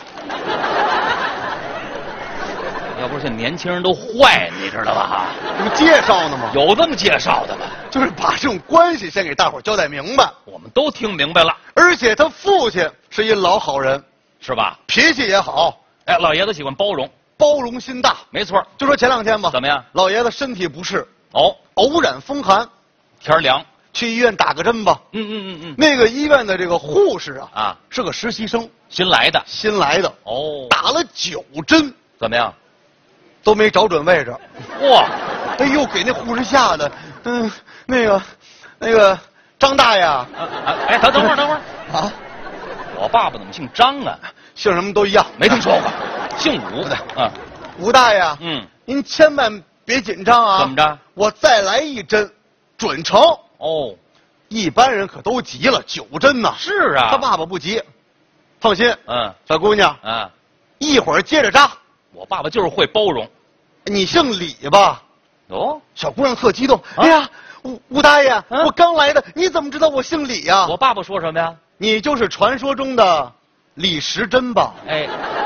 要不是现在年轻人都坏，你知道吧？ 这不介绍呢吗？ 有这么介绍的吗？ 就是把这种关系先给大伙交代明白。 我们都听明白了。 而且他父亲是一老好人， 是吧？ 脾气也好。 哎，老爷子喜欢包容， 包容心大， 没错。 就说前两天吧， 怎么样？ 老爷子身体不适， 哦， 偶染风寒， 天凉， 去医院打个针吧。 嗯嗯嗯嗯。 那个医院的这个护士啊， 啊， 是个实习生， 新来的， 新来的。 哦， 打了九针， 怎么样？ 都没找准位置。 哇， 哎呦，给那护士吓得，嗯，那个，那个张大爷，啊啊，哎，等等会儿，等会儿啊。 我爸爸怎么姓张啊？ 姓什么都一样， 没听说过。姓武的，啊， 吴大爷， 嗯， 您千万别紧张啊。 怎么着？ 我再来一针，准成。 哦， 一般人可都急了，九针呐。 是啊， 他爸爸不急，放心。 嗯， 小姑娘， 嗯， 一会儿接着扎。 我爸爸就是会包容。 你姓李吧？ 哦， 小姑娘特激动。啊、哎呀，吴吴大爷，嗯、我刚来的，你怎么知道我姓李呀、啊？ 我爸爸说什么呀？ 你就是传说中的李时珍吧？ 哎。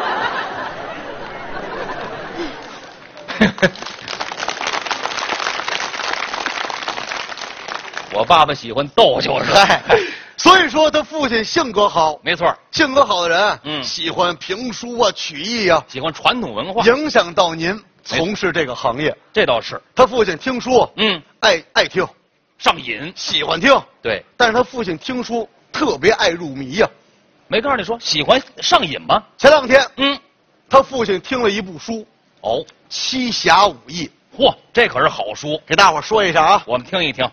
我爸爸喜欢逗就是。 所以说他父亲性格好， 没错， 性格好的人， 嗯， 喜欢评书啊、曲艺啊， 喜欢传统文化， 影响到您从事这个行业。 这倒是， 他父亲听书， 嗯， 爱爱听， 上瘾， 喜欢听。 对， 但是他父亲听书特别爱入迷呀、啊。 没告诉你说喜欢上瘾吗？ 前两天， 嗯， 他父亲听了一部书， 哦，《 七侠五义》。 嚯，这可是好书， 给大伙说一下啊， 我们听一听。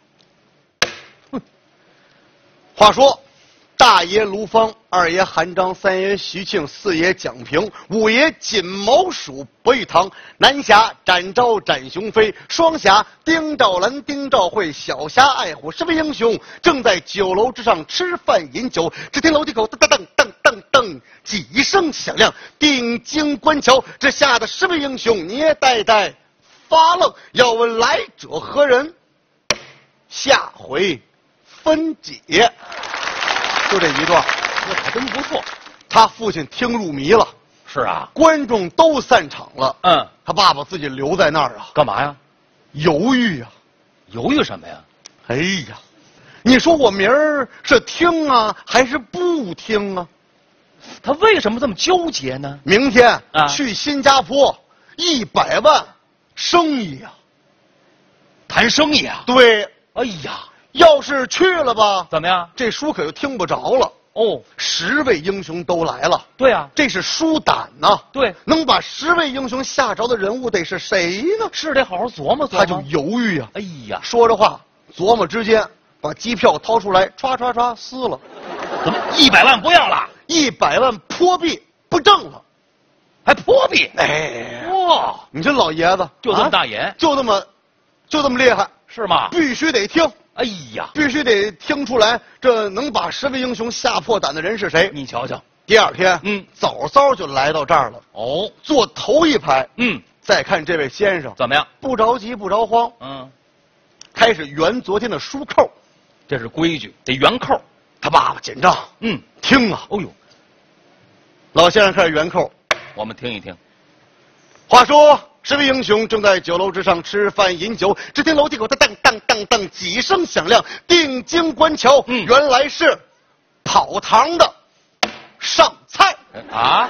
话说，大爷卢芳，二爷韩章，三爷徐庆，四爷蒋平，五爷锦毛鼠薄玉堂，南侠展昭展雄飞，双侠丁兆兰丁兆慧，小侠爱虎十位英雄正在酒楼之上吃饭饮酒。只听楼梯口噔噔噔噔噔噔几声响亮，定睛观瞧，这吓得十位英雄捏呆呆发愣，要问来者何人？下回分解。就这一段， 这还真不错。 他父亲听入迷了。 是啊， 观众都散场了。 嗯， 他爸爸自己留在那儿啊， 干嘛呀？ 犹豫啊。 犹豫什么呀？ 哎呀，你说我明儿是听啊，还是不听啊？ 他为什么这么纠结呢？ 明天啊， 去新加坡，一百万生意啊， 谈生意啊？ 对。 哎呀。 要是去了吧， 怎么样？ 这书可就听不着了。 哦， 十位英雄都来了。 对啊， 这是书胆呐、啊。 对， 能把十位英雄吓着的人物得是谁呢？ 是得好好琢磨琢磨。 他就犹豫啊。 哎呀， 说着话，琢磨之间，把机票掏出来，唰唰唰撕了。 怎么一百万不要了？ 一百万破币不挣了， 还破币？ 哎， 哇！ 你这老爷子就这么大眼， 啊、就这么，就这么厉害， 是吗？ 必须得听。 哎呀， 必须得听出来，这能把十位英雄吓破胆的人是谁？ 你瞧瞧。 第二天， 嗯， 早早就来到这儿了。 哦， 坐头一排。 嗯， 再看这位先生怎么样？ 不着急，不着慌。 嗯， 开始圆昨天的书扣， 这是规矩，得圆扣。 他爸爸紧张。 嗯， 听啊， 哦呦， 老先生开始圆扣， 我们听一听。 话说。十位英雄正在酒楼之上吃饭饮酒，只听楼梯口的当当当当几声响亮，定睛观瞧， 嗯， 原来是跑堂的上菜啊。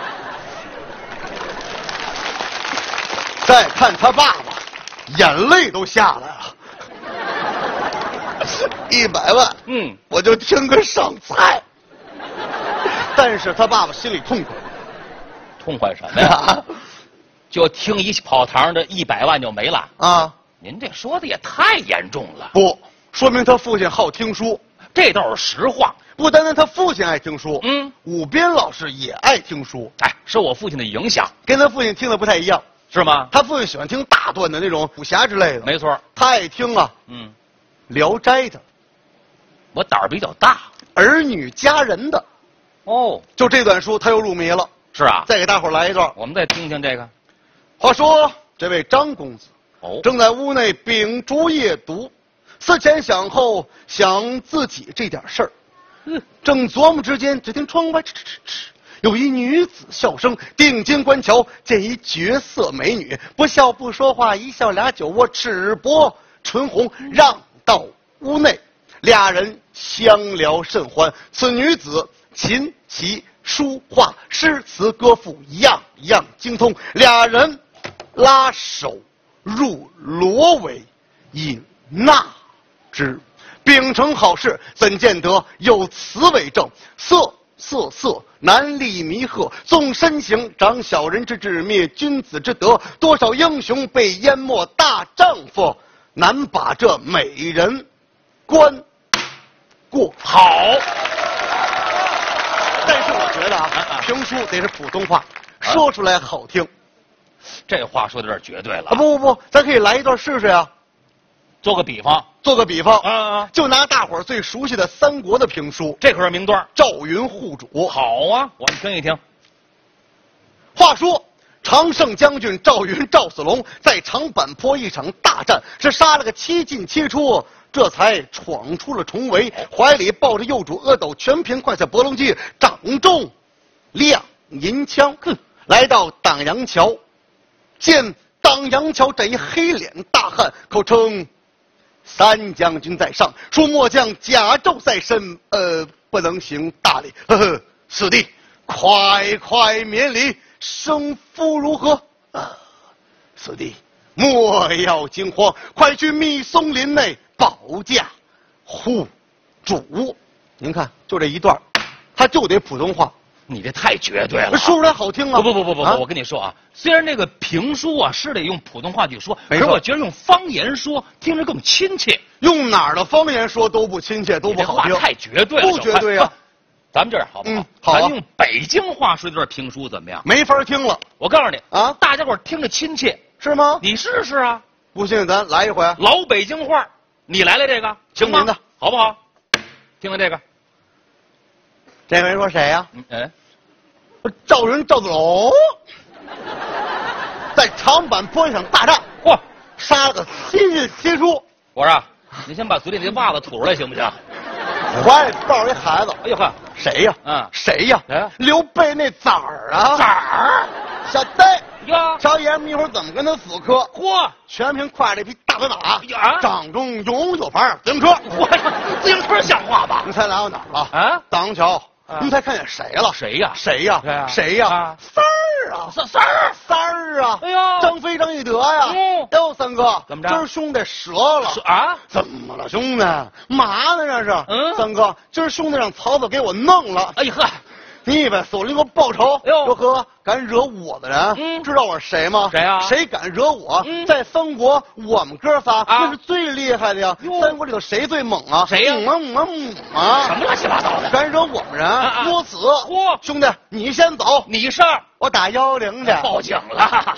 再看他爸爸，眼泪都下来了。一百万， 嗯， 我就听个上菜。但是他爸爸心里痛快， 痛快什么呀？就听一跑堂的一百万就没了啊！ 您这说的也太严重了。 不，说明他父亲好听书， 这倒是实话。 不单单他父亲爱听书， 嗯， 武斌老师也爱听书。 哎，受我父亲的影响， 跟他父亲听的不太一样， 是吗？ 他父亲喜欢听大段的那种武侠之类的， 没错。 他爱听啊， 嗯，《 聊斋》的。 我胆儿比较大， 儿女佳人的。 哦， 就这段书他又入迷了。 是啊， 再给大伙儿来一段， 我们再听听这个。 话说，这位张公子哦， 正在屋内秉烛夜读，思前想后，想自己这点事儿。 嗯， 正琢磨之间，只听窗外哧哧哧哧，有一女子笑声。定睛观瞧，见一绝色美女，不笑不说话，一笑俩酒窝，齿薄唇红，让到屋内，俩人相聊甚欢。此女子琴棋书画诗词歌赋样样精通，俩人拉手入罗帷，以纳之。秉承好事，怎见得有此为证？色色色，难立弥合。纵身形，长小人之志，灭君子之德。多少英雄被淹没，大丈夫难把这美人关过。 好。 但是我觉得啊，评书得是普通话，说出来好听。 这话说的有点绝对了。 啊，不不不，咱可以来一段试试呀。 做个比方， 做个比方， 啊啊， 就拿大伙儿最熟悉的三国的评书， 这可是名段， 赵云护主。 好啊，我们听一听。 话说常胜将军赵云赵子龙在长坂坡一场大战，是杀了个七进七出，这才闯出了重围，怀里抱着幼主阿斗，全凭胯下搏龙计，掌中亮银枪，哼，来到党阳桥，见党阳桥这一黑脸大汉，口称三将军在上，说末将甲胄在身，呃，不能行大礼。呵呵，四弟，快快免礼，胜负如何？啊，四弟，莫要惊慌，快去密松林内保驾护主。您看，就这一段，他就得普通话。 你这太绝对了， 说出来好听啊！ 不不不不不， 啊、 我跟你说啊，虽然这个评书啊是得用普通话去说，可是我觉得用方言说听着更亲切。 用哪儿的方言说都不亲切，都不好听。 太绝对了， 不绝对啊！ 咱们这样好不好？ 嗯，好、啊。 咱用北京话说这段评书怎么样？ 没法听了。 我告诉你啊， 大家伙听着亲切， 是吗？ 你试试啊！ 不信咱来一回。 老北京话，你来来这个，行您的好不好？听听这个。 这回说谁呀、 啊？嗯。哎赵云赵子龙在长坂坡一场大战， 嚯， 杀了个七进七出。 我说，你先把嘴里那袜子吐出来行不行？ 怀里抱着一孩子。 哎呦呵， 谁呀？ 嗯， 谁呀？ 哎， 刘备那崽儿啊！ 崽儿， 小呆呀！ 瞧爷们一会儿怎么跟他死磕？ 嚯， 全凭挎着一匹大白马呀！ 掌中永有牌自行车。 我自行车像话吧？ 你猜来到哪儿了？ 啊， 大阳桥。你才看见谁了？ 谁呀？ 谁呀？谁呀？三儿啊！ 三三儿， 三儿啊！ 哎呀， 张飞、张翼德呀！哎呦，三哥， 怎么着？ 今儿兄弟折了啊？ 怎么了，兄弟？嘛呢这是？ 嗯， 三哥，今儿兄弟让曹操给我弄了。 哎呵， 你以为索林给我报仇？ 哟， 说呵，敢惹我的人， 嗯， 知道我是谁吗？ 谁啊？ 谁敢惹我？ 嗯， 在三国，我们哥仨啊那是最厉害的呀。三国里头谁最猛啊？ 谁呀？ 猛猛猛啊！ 什么乱七八糟的？ 敢惹我们人，作死！ 嚯， 兄弟，你先走， 你上， 我打幺幺零去， 报警了。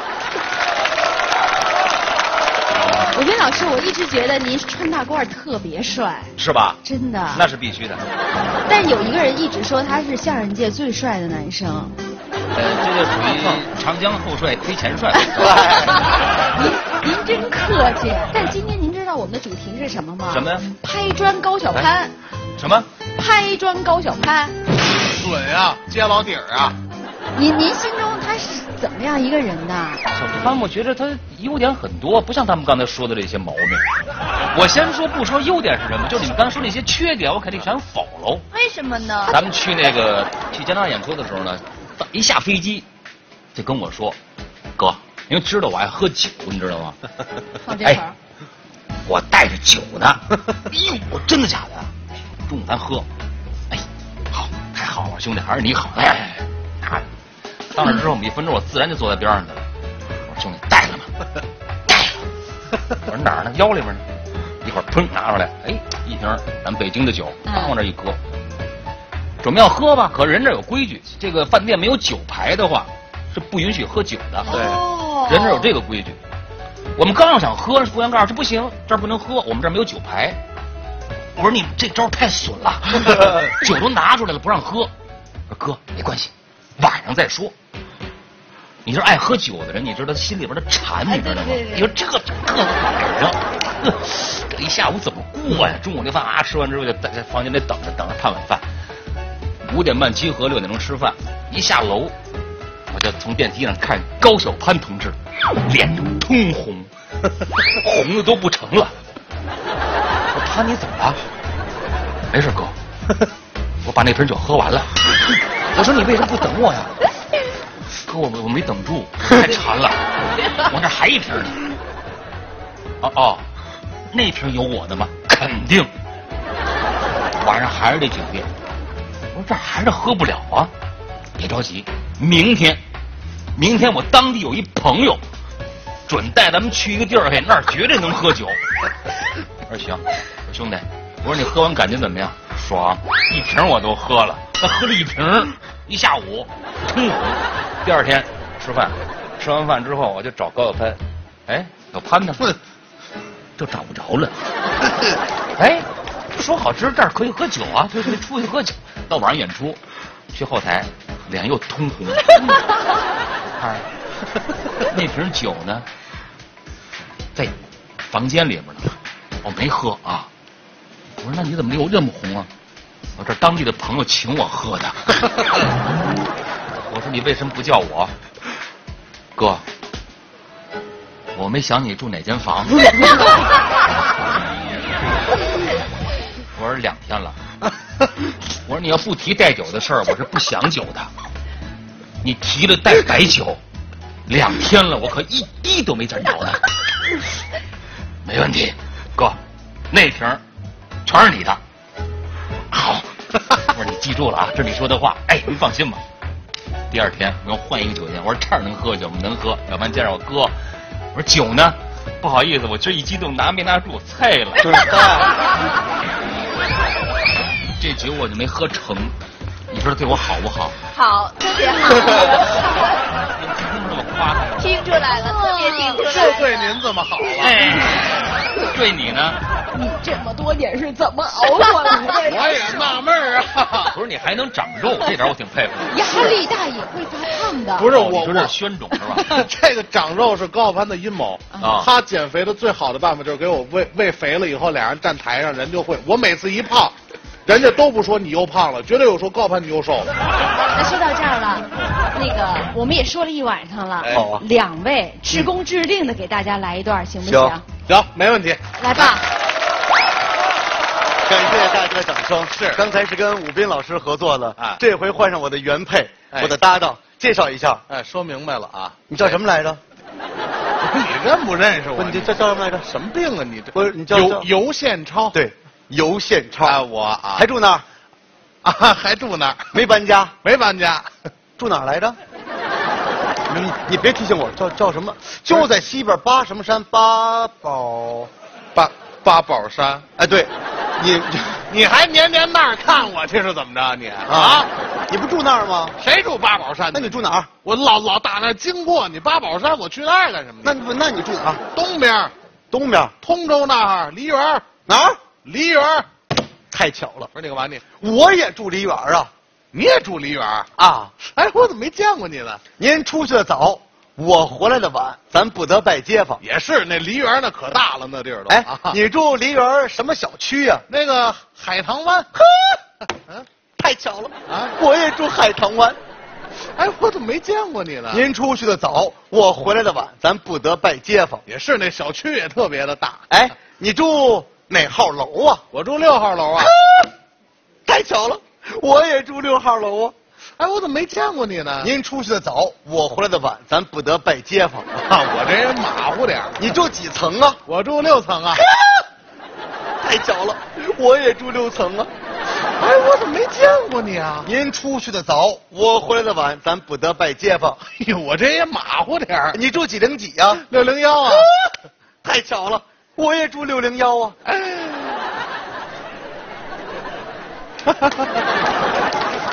我觉得老师，我一直觉得您穿大褂特别帅， 是吧？ 真的， 那是必须的。 但有一个人一直说他是相声界最帅的男生。 呃，这就属于长江后帅推前帅。 您您真客气。但今天您知道我们的主题是什么吗？ 什么呀？ 拍砖高小攀。 什么？ 拍砖高小攀。 准啊，接老底儿啊。 您您心中他是怎么样一个人呢？ 小潘，我觉得他优点很多，不像他们刚才说的这些毛病。我先说不说优点是什么，就是你们刚才说那些缺点，我肯定全否喽。 为什么呢？ 咱们去那个去加拿大演出的时候呢，一下飞机就跟我说，哥，您知道我爱喝酒，你知道吗？ 放这会儿， 我带着酒呢。哎呦，我真的假的？中午咱喝。哎，好，太好了，兄弟，还是你好。来，拿着。到那之后，我们一分钟，我自然就坐在边上去了。我说兄弟，带了吗？带了。我说哪儿呢？腰里边呢。一会儿砰拿出来，哎，一瓶咱北京的酒，刚往这一搁，准备要喝吧。可是人这有规矩，这个饭店没有酒牌的话，是不允许喝酒的。 对， 人这有这个规矩。我们刚要想喝，服务员告诉说不行，这儿不能喝，我们这儿没有酒牌。我说你们这招太损了，酒都拿出来了不让喝。我说哥没关系，晚上再说。你是爱喝酒的人，你知道他心里边的馋，你知道吗？你说这这晚上，这一下午怎么过呀？中午那饭啊吃完之后就在房间里等着，等着盼晚饭。五点半集合，六点钟吃饭。一下楼，我就从电梯上看高小攀同志，脸都通红，红的都不成了。我说潘你怎么了？没事哥，我把那瓶酒喝完了。我说你为什么不等我呀？哥，我我没等住，太馋了，我这还一瓶呢。哦哦，那瓶有我的吗？肯定。晚上还是这酒店，我说这还是喝不了啊。别着急，明天，明天我当地有一朋友，准带咱们去一个地儿，嘿，那儿绝对能喝酒。我说行，我说兄弟，我说你喝完感觉怎么样？爽，一瓶我都喝了，他喝了一瓶，一下午，通红。第二天吃饭，吃完饭之后我就找高小攀，哎，小攀呢？ 就找不着了。哎，说好知这儿可以喝酒啊，对对，出去喝酒。到晚上演出，去后台，脸又通红。看那瓶酒呢，在房间里面呢，我没喝啊。我说那你怎么又这么红啊？我这当地的朋友请我喝的。我说你为什么不叫我？哥，我没想你住哪间房。我说两天了。我说你要不提带酒的事儿，我是不想酒的。你提了带白酒，两天了，我可一滴都没沾着呢。没问题，哥，那瓶全是你的。好，我说你记住了啊，这是你说的话。哎，您放心吧。第二天我要换一个酒店，我说这儿能喝酒吗？能喝，要不然介绍我哥。我说酒呢？不好意思，我这一激动拿没拿住，菜了。这酒我就没喝成，你说对我好不好？ 好，特别好。听出来了，特别听出来了。 就对您这么好了。 哎，对你呢？ 你这么多年是怎么熬过来的？ 我也纳闷儿啊。 不是你还能长肉，这点我挺佩服。 压力大也会发胖的。 不是我， 说这是宣种是吧？ 这个长肉是高晓攀的阴谋啊。 他减肥的最好的办法就是给我喂喂肥了以后，俩人站台上，人就会。我每次一胖，人家都不说你又胖了，绝对有说高晓攀你又瘦了。 那说到这儿了，那个我们也说了一晚上了， 好啊， 两位至公至定的给大家来一段，行不行？ 行，没问题。 来吧。 感谢大家的掌声。是，刚才是跟武斌老师合作的，啊，这回换上我的原配，我的搭档，介绍一下。 哎，说明白了啊， 你叫什么来着？ 你认不认识我？ 你叫叫什么来着？ 什么病啊你这？ 不是，你叫尤尤宪超。 对，尤宪超。 啊，我啊， 还住那儿？ 啊，还住那儿？ 没搬家？ 没搬家。 住哪儿来着？你你别提醒我，叫叫什么？就在西边八什么山？八宝八八宝山。 哎，对。你你还年年那儿看我去是怎么着你啊？你不住那儿吗？ 谁住八宝山？ 那你住哪儿？ 我老老打那经过你八宝山，我去那儿干什么？ 那不那你住哪儿？ 东边， 东边， 通州那儿梨园哪儿？ 梨园， 太巧了。 不是你干嘛你？ 我也住梨园啊。 你也住梨园啊？ 哎，我怎么没见过你呢？ 您出去的早。我回来的晚，咱不得拜街坊。 也是，那梨园那可大了，那地儿都。 哎，啊、你住梨园什么小区呀、啊？ 那个海棠湾。 呵，嗯，太巧了啊！我也住海棠湾。 哎，我怎么没见过你呢？ 您出去的早，我回来的晚，咱不得拜街坊。 也是，那小区也特别的大。 哎，你住哪号楼啊？ 我住六号楼啊。 太巧了，我也住六号楼啊。 哎，我怎么没见过你呢？ 您出去的早，我回来的晚，咱不得拜街坊啊！我这人马虎点。 你住几层啊？ 我住六层啊。 太巧了，我也住六层啊。 哎，我怎么没见过你啊？ 您出去的早，我回来的晚，咱不得拜街坊。 哎呦，我这也马虎点。 你住几零几呀、啊？ 六零幺啊。 太巧了，我也住六零幺啊。哎。哈哈哈哈。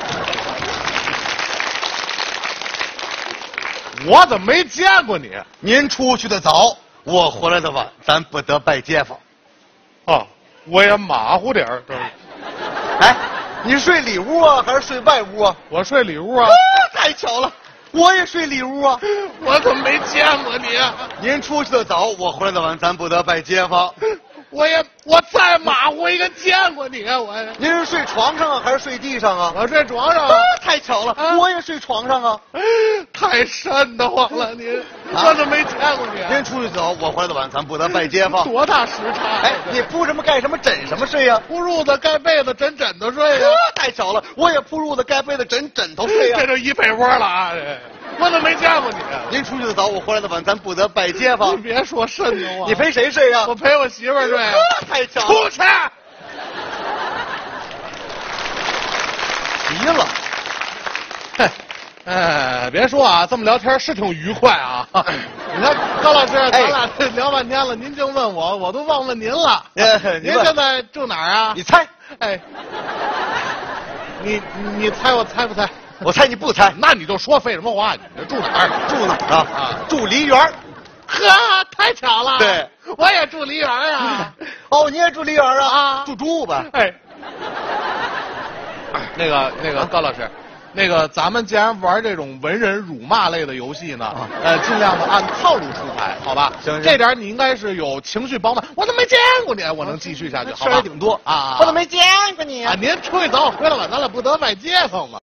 我怎么没见过你？ 您出去的早，我回来的晚，咱不得拜街坊。 哦，我也马虎点儿。 哎，你睡里屋啊，还是睡外屋啊？ 我睡里屋啊。 啊太巧了，我也睡里屋啊。 我怎么没见过你啊？ 您出去的早，我回来的晚，咱不得拜街坊。 我也我再马虎一个见过你啊！我您是睡床上啊，还是睡地上啊？ 我睡床上。 啊、太巧了、啊，我也睡床上啊。 太瘆得慌了，您、啊、我怎么没见过你、啊？ 您出去早，我回来的晚，咱不得拜街坊。 多大时差？ 哎，你铺什么盖什么枕什么睡呀、啊？ 铺褥子盖被子枕枕头睡呀、啊。 太巧了，我也铺褥子盖被子枕枕头睡呀、啊。 这就一被窝了啊！我怎么没见过你啊？ 您出去的早，我回来的晚，咱不得拜街坊。 你别说瘆得慌。 你陪谁睡呀、啊？ 我陪我媳妇儿睡、啊。 太巧了。 出去！ 急了。 嘿，哎，别说啊，这么聊天是挺愉快啊。你看高老师，咱俩聊半天了，您净问我，我都忘问您了。 哎、 您现在住哪儿啊？ 你猜？ 哎，你你猜我猜不猜？ 我猜你不猜， 那你就说废什么话？你这住哪儿？ 住哪儿啊？啊，住梨园。呵， 呵，太巧了。 对， 我也住梨园啊。 哦，你也住梨园啊？ 啊， 住中午吧。 哎，那个那个高老师。那个，咱们既然玩这种文人辱骂类的游戏呢，啊、呃，尽量的按套路出牌，好吧？ 行， 这点你应该是有情绪饱满。我怎么没见过你？我能继续下去，好吧？ 事儿也挺多啊！ 我怎么没见过你啊？您出去早回来吧，咱俩不得拜街坊吗？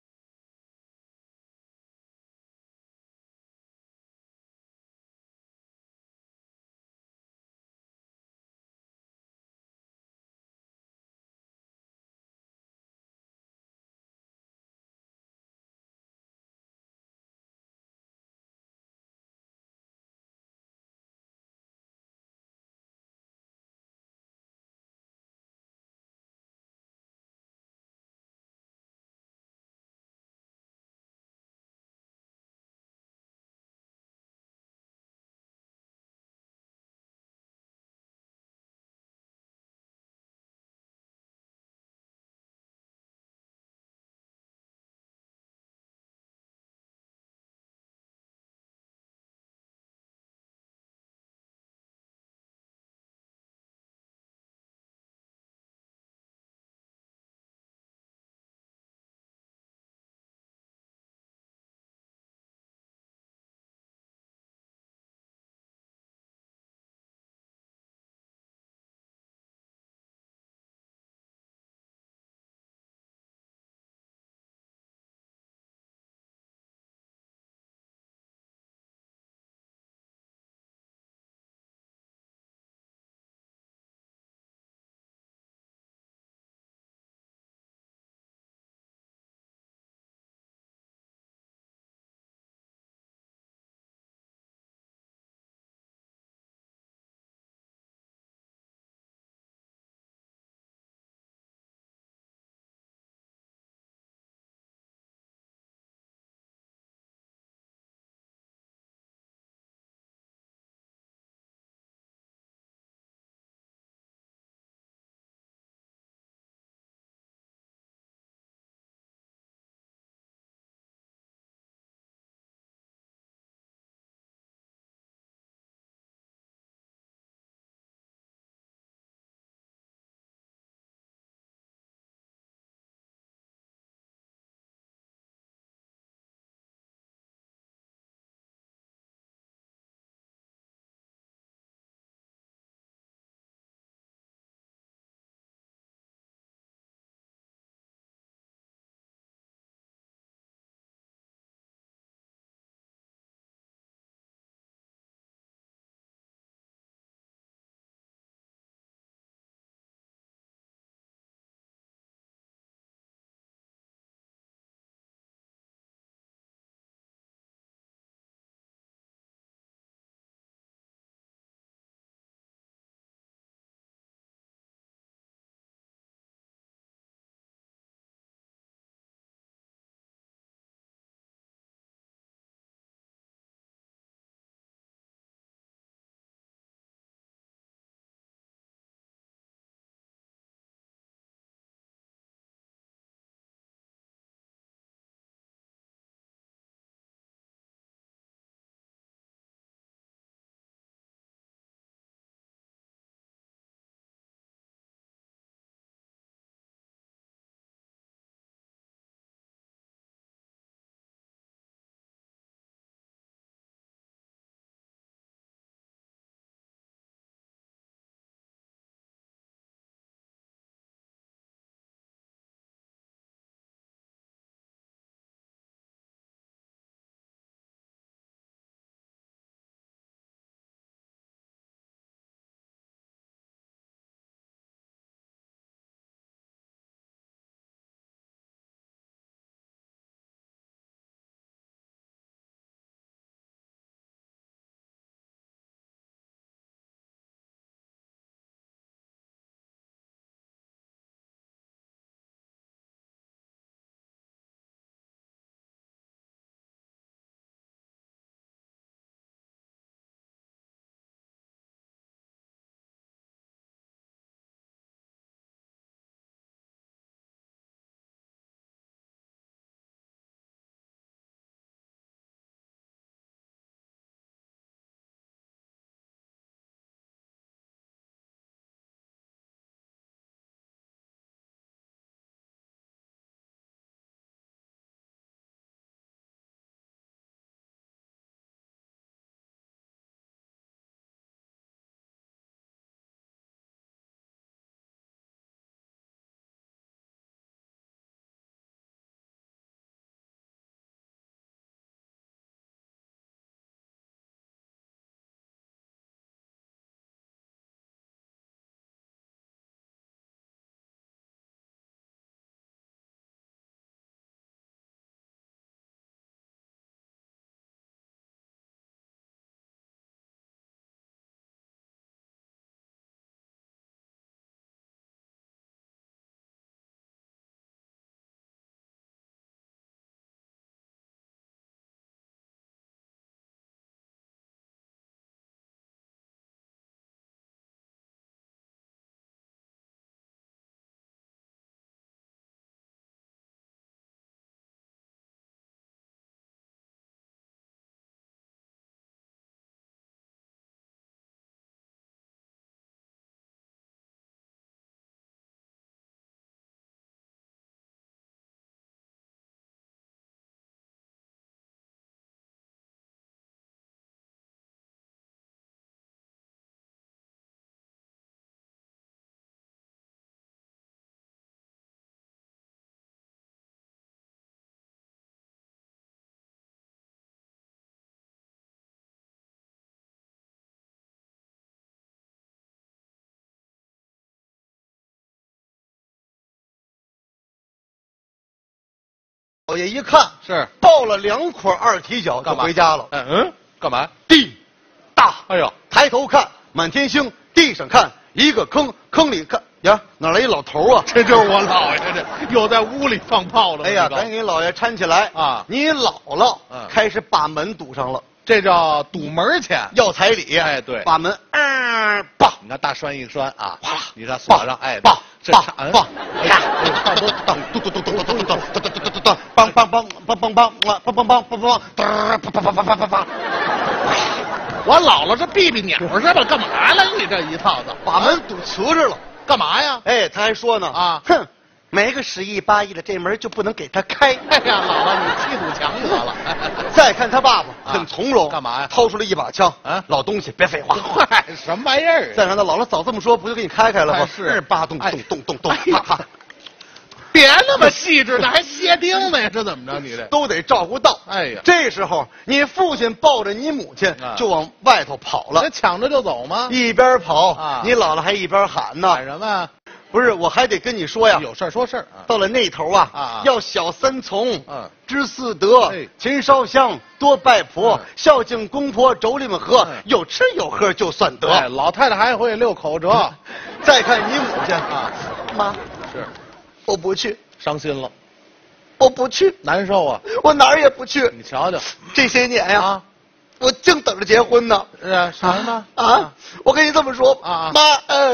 老爷一看是抱了两捆二踢脚就回家了。 嗯嗯，干嘛？ 地大， 哎呦， 抬头看满天星，地上看一个坑，坑里看呀哪来一老头啊？ 这就是我姥爷，这又在屋里放炮了。 哎呀，赶紧给老爷搀起来啊！ 你姥姥嗯开始把门堵上了， 这叫堵门钱， 要彩礼。 哎，对， 把门嗯棒， 你看大栓一栓啊， 哗啦， 你看锁上，哎， 棒棒棒棒，你看当当当咚咚咚咚咚咚咚咚咚咚咚，梆梆梆梆梆梆梆梆梆梆梆梆梆，嘚梆梆梆梆梆梆梆。 我姥姥这避避鸟是吧？干嘛了？你这一套子把门堵瓷实了， 干嘛呀？ 哎，他还说呢啊， 哼。没个十亿八亿的，这门就不能给他开。 哎呀，姥姥你气堵墙得了。 再看他爸爸很从容， 干嘛呀？ 掏出了一把枪。 啊， 老东西，别废话。 嗨，什么玩意儿？ 再看他姥姥早这么说，不就给你开开了吗？ 是八咚咚咚咚咚，啪啪。 别那么细致，那还歇钉子呀？这怎么着？你这都得照顾到。 哎呀， 这时候你父亲抱着你母亲就往外头跑了。 那抢着就走吗？ 一边跑啊， 你姥姥还一边喊呢。 喊什么？ 不是，我还得跟你说呀， 有事说事啊。 到了那头啊， 啊要晓三从， 嗯， 知四德， 哎勤烧香，多拜婆， 嗯孝敬公婆，妯娌们和， 嗯有吃有喝就算得。 哎，老太太还会六口折。 再看你母亲啊， 妈， 是， 我不去， 伤心了， 我不去， 难受啊， 我哪儿也不去。 你瞧瞧， 这些年呀， 啊我净等着结婚呢。 呃，啥呢？ 啊，我跟你这么说啊妈，呃，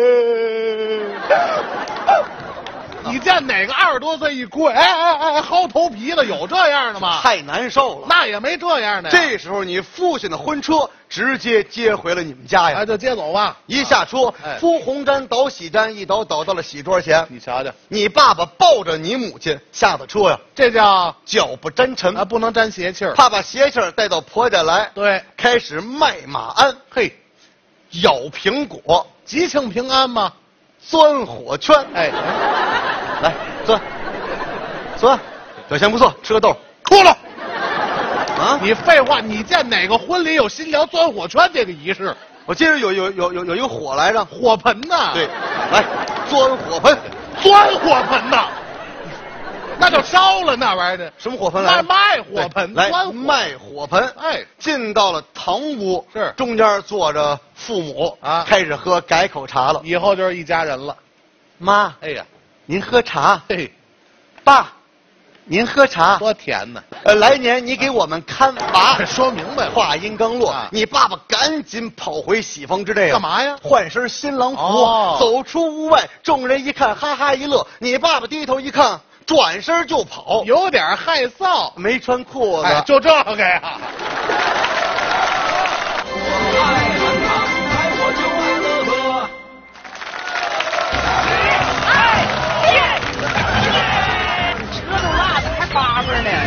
你见哪个二十多岁一哭，哎哎哎，薅头皮的，有这样的吗？ 太难受了。 那也没这样的呀。 这时候你父亲的婚车直接接回了你们家呀， 哎，就接走吧。 一下车， 哎敷红毡，倒喜毡，一倒倒到了喜桌前。 你瞧瞧， 你爸爸抱着你母亲下的车呀， 这叫脚不沾尘啊，不能沾邪气儿。 怕把邪气儿带到婆家来。 对， 开始卖马鞍， 嘿， 咬苹果， 吉庆平安吗？ 钻火圈。 哎， 来钻，钻，表现不错，吃个豆。 哭了。 啊！ 你废话，你见哪个婚礼有新娘钻火圈这个仪式？ 我记得有有有有有一个火来着， 火盆呐。 对，来钻火盆， 钻火盆呐，那就烧了那玩意儿。 什么火盆来？ 卖火盆， 来卖火盆。 哎， 进到了堂屋， 是中间坐着父母啊， 开始喝改口茶了。 以后就是一家人了。 妈， 哎呀， 您喝茶。 嘿， 爸，您喝茶。 多甜呢。 呃，来年你给我们看娃。 说明白了。 话音刚落， 啊、 你爸爸赶紧跑回喜房之内干嘛呀？ 换身新郎服， 哦、 走出屋外，众人一看，哈哈一乐。你爸爸低头一看，转身就跑， 有点害臊， 没穿裤子， 哎、就这个呀。 我爱满堂，爱我就爱乐呵。 哎耶耶！车都辣的还叭叭呢。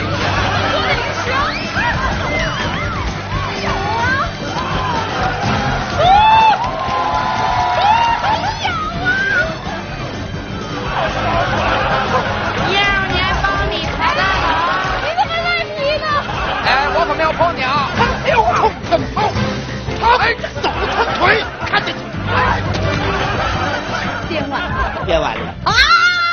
泡鸟，哎呦，空腾泡，哎，走窜腿，看见变晚了， 变晚了啊！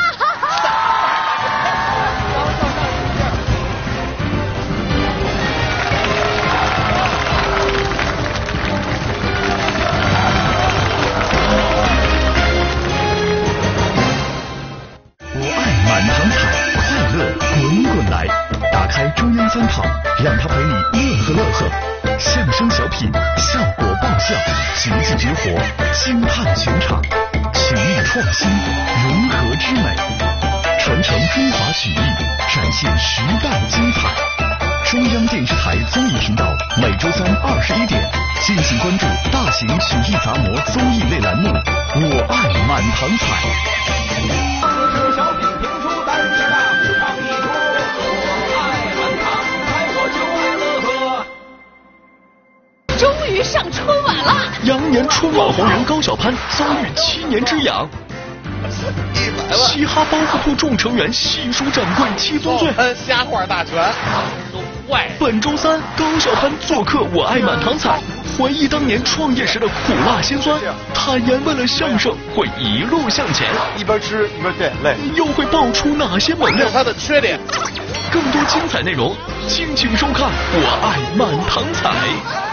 我爱满堂彩，快乐滚滚来。打开中央三套，让它陪你乐呵乐呵。相声小品，效果爆笑，极致绝活，惊叹全场，曲艺创新，融合之美，传承中华曲艺，展现时代精彩。中央电视台综艺频道每周三二十一点进行关注大型曲艺杂模综艺类栏目《我爱满堂彩》。 小品评书单元啊，唱一出，我爱满堂彩，我就爱乐呵。 终于上春晚了！ 羊年春晚红人高晓攀遭遇七年之痒。嘻哈包袱铺众成员细数掌柜七宗罪， 瞎话大全， 都坏。 本周三，高晓攀做客《我爱满堂彩》，回忆当年创业时的苦辣辛酸，坦言为了相声会一路向前， 一边吃一边掉眼泪， 又会爆出哪些猛料？ 他的缺点。 更多精彩内容，敬请收看《我爱满堂彩》。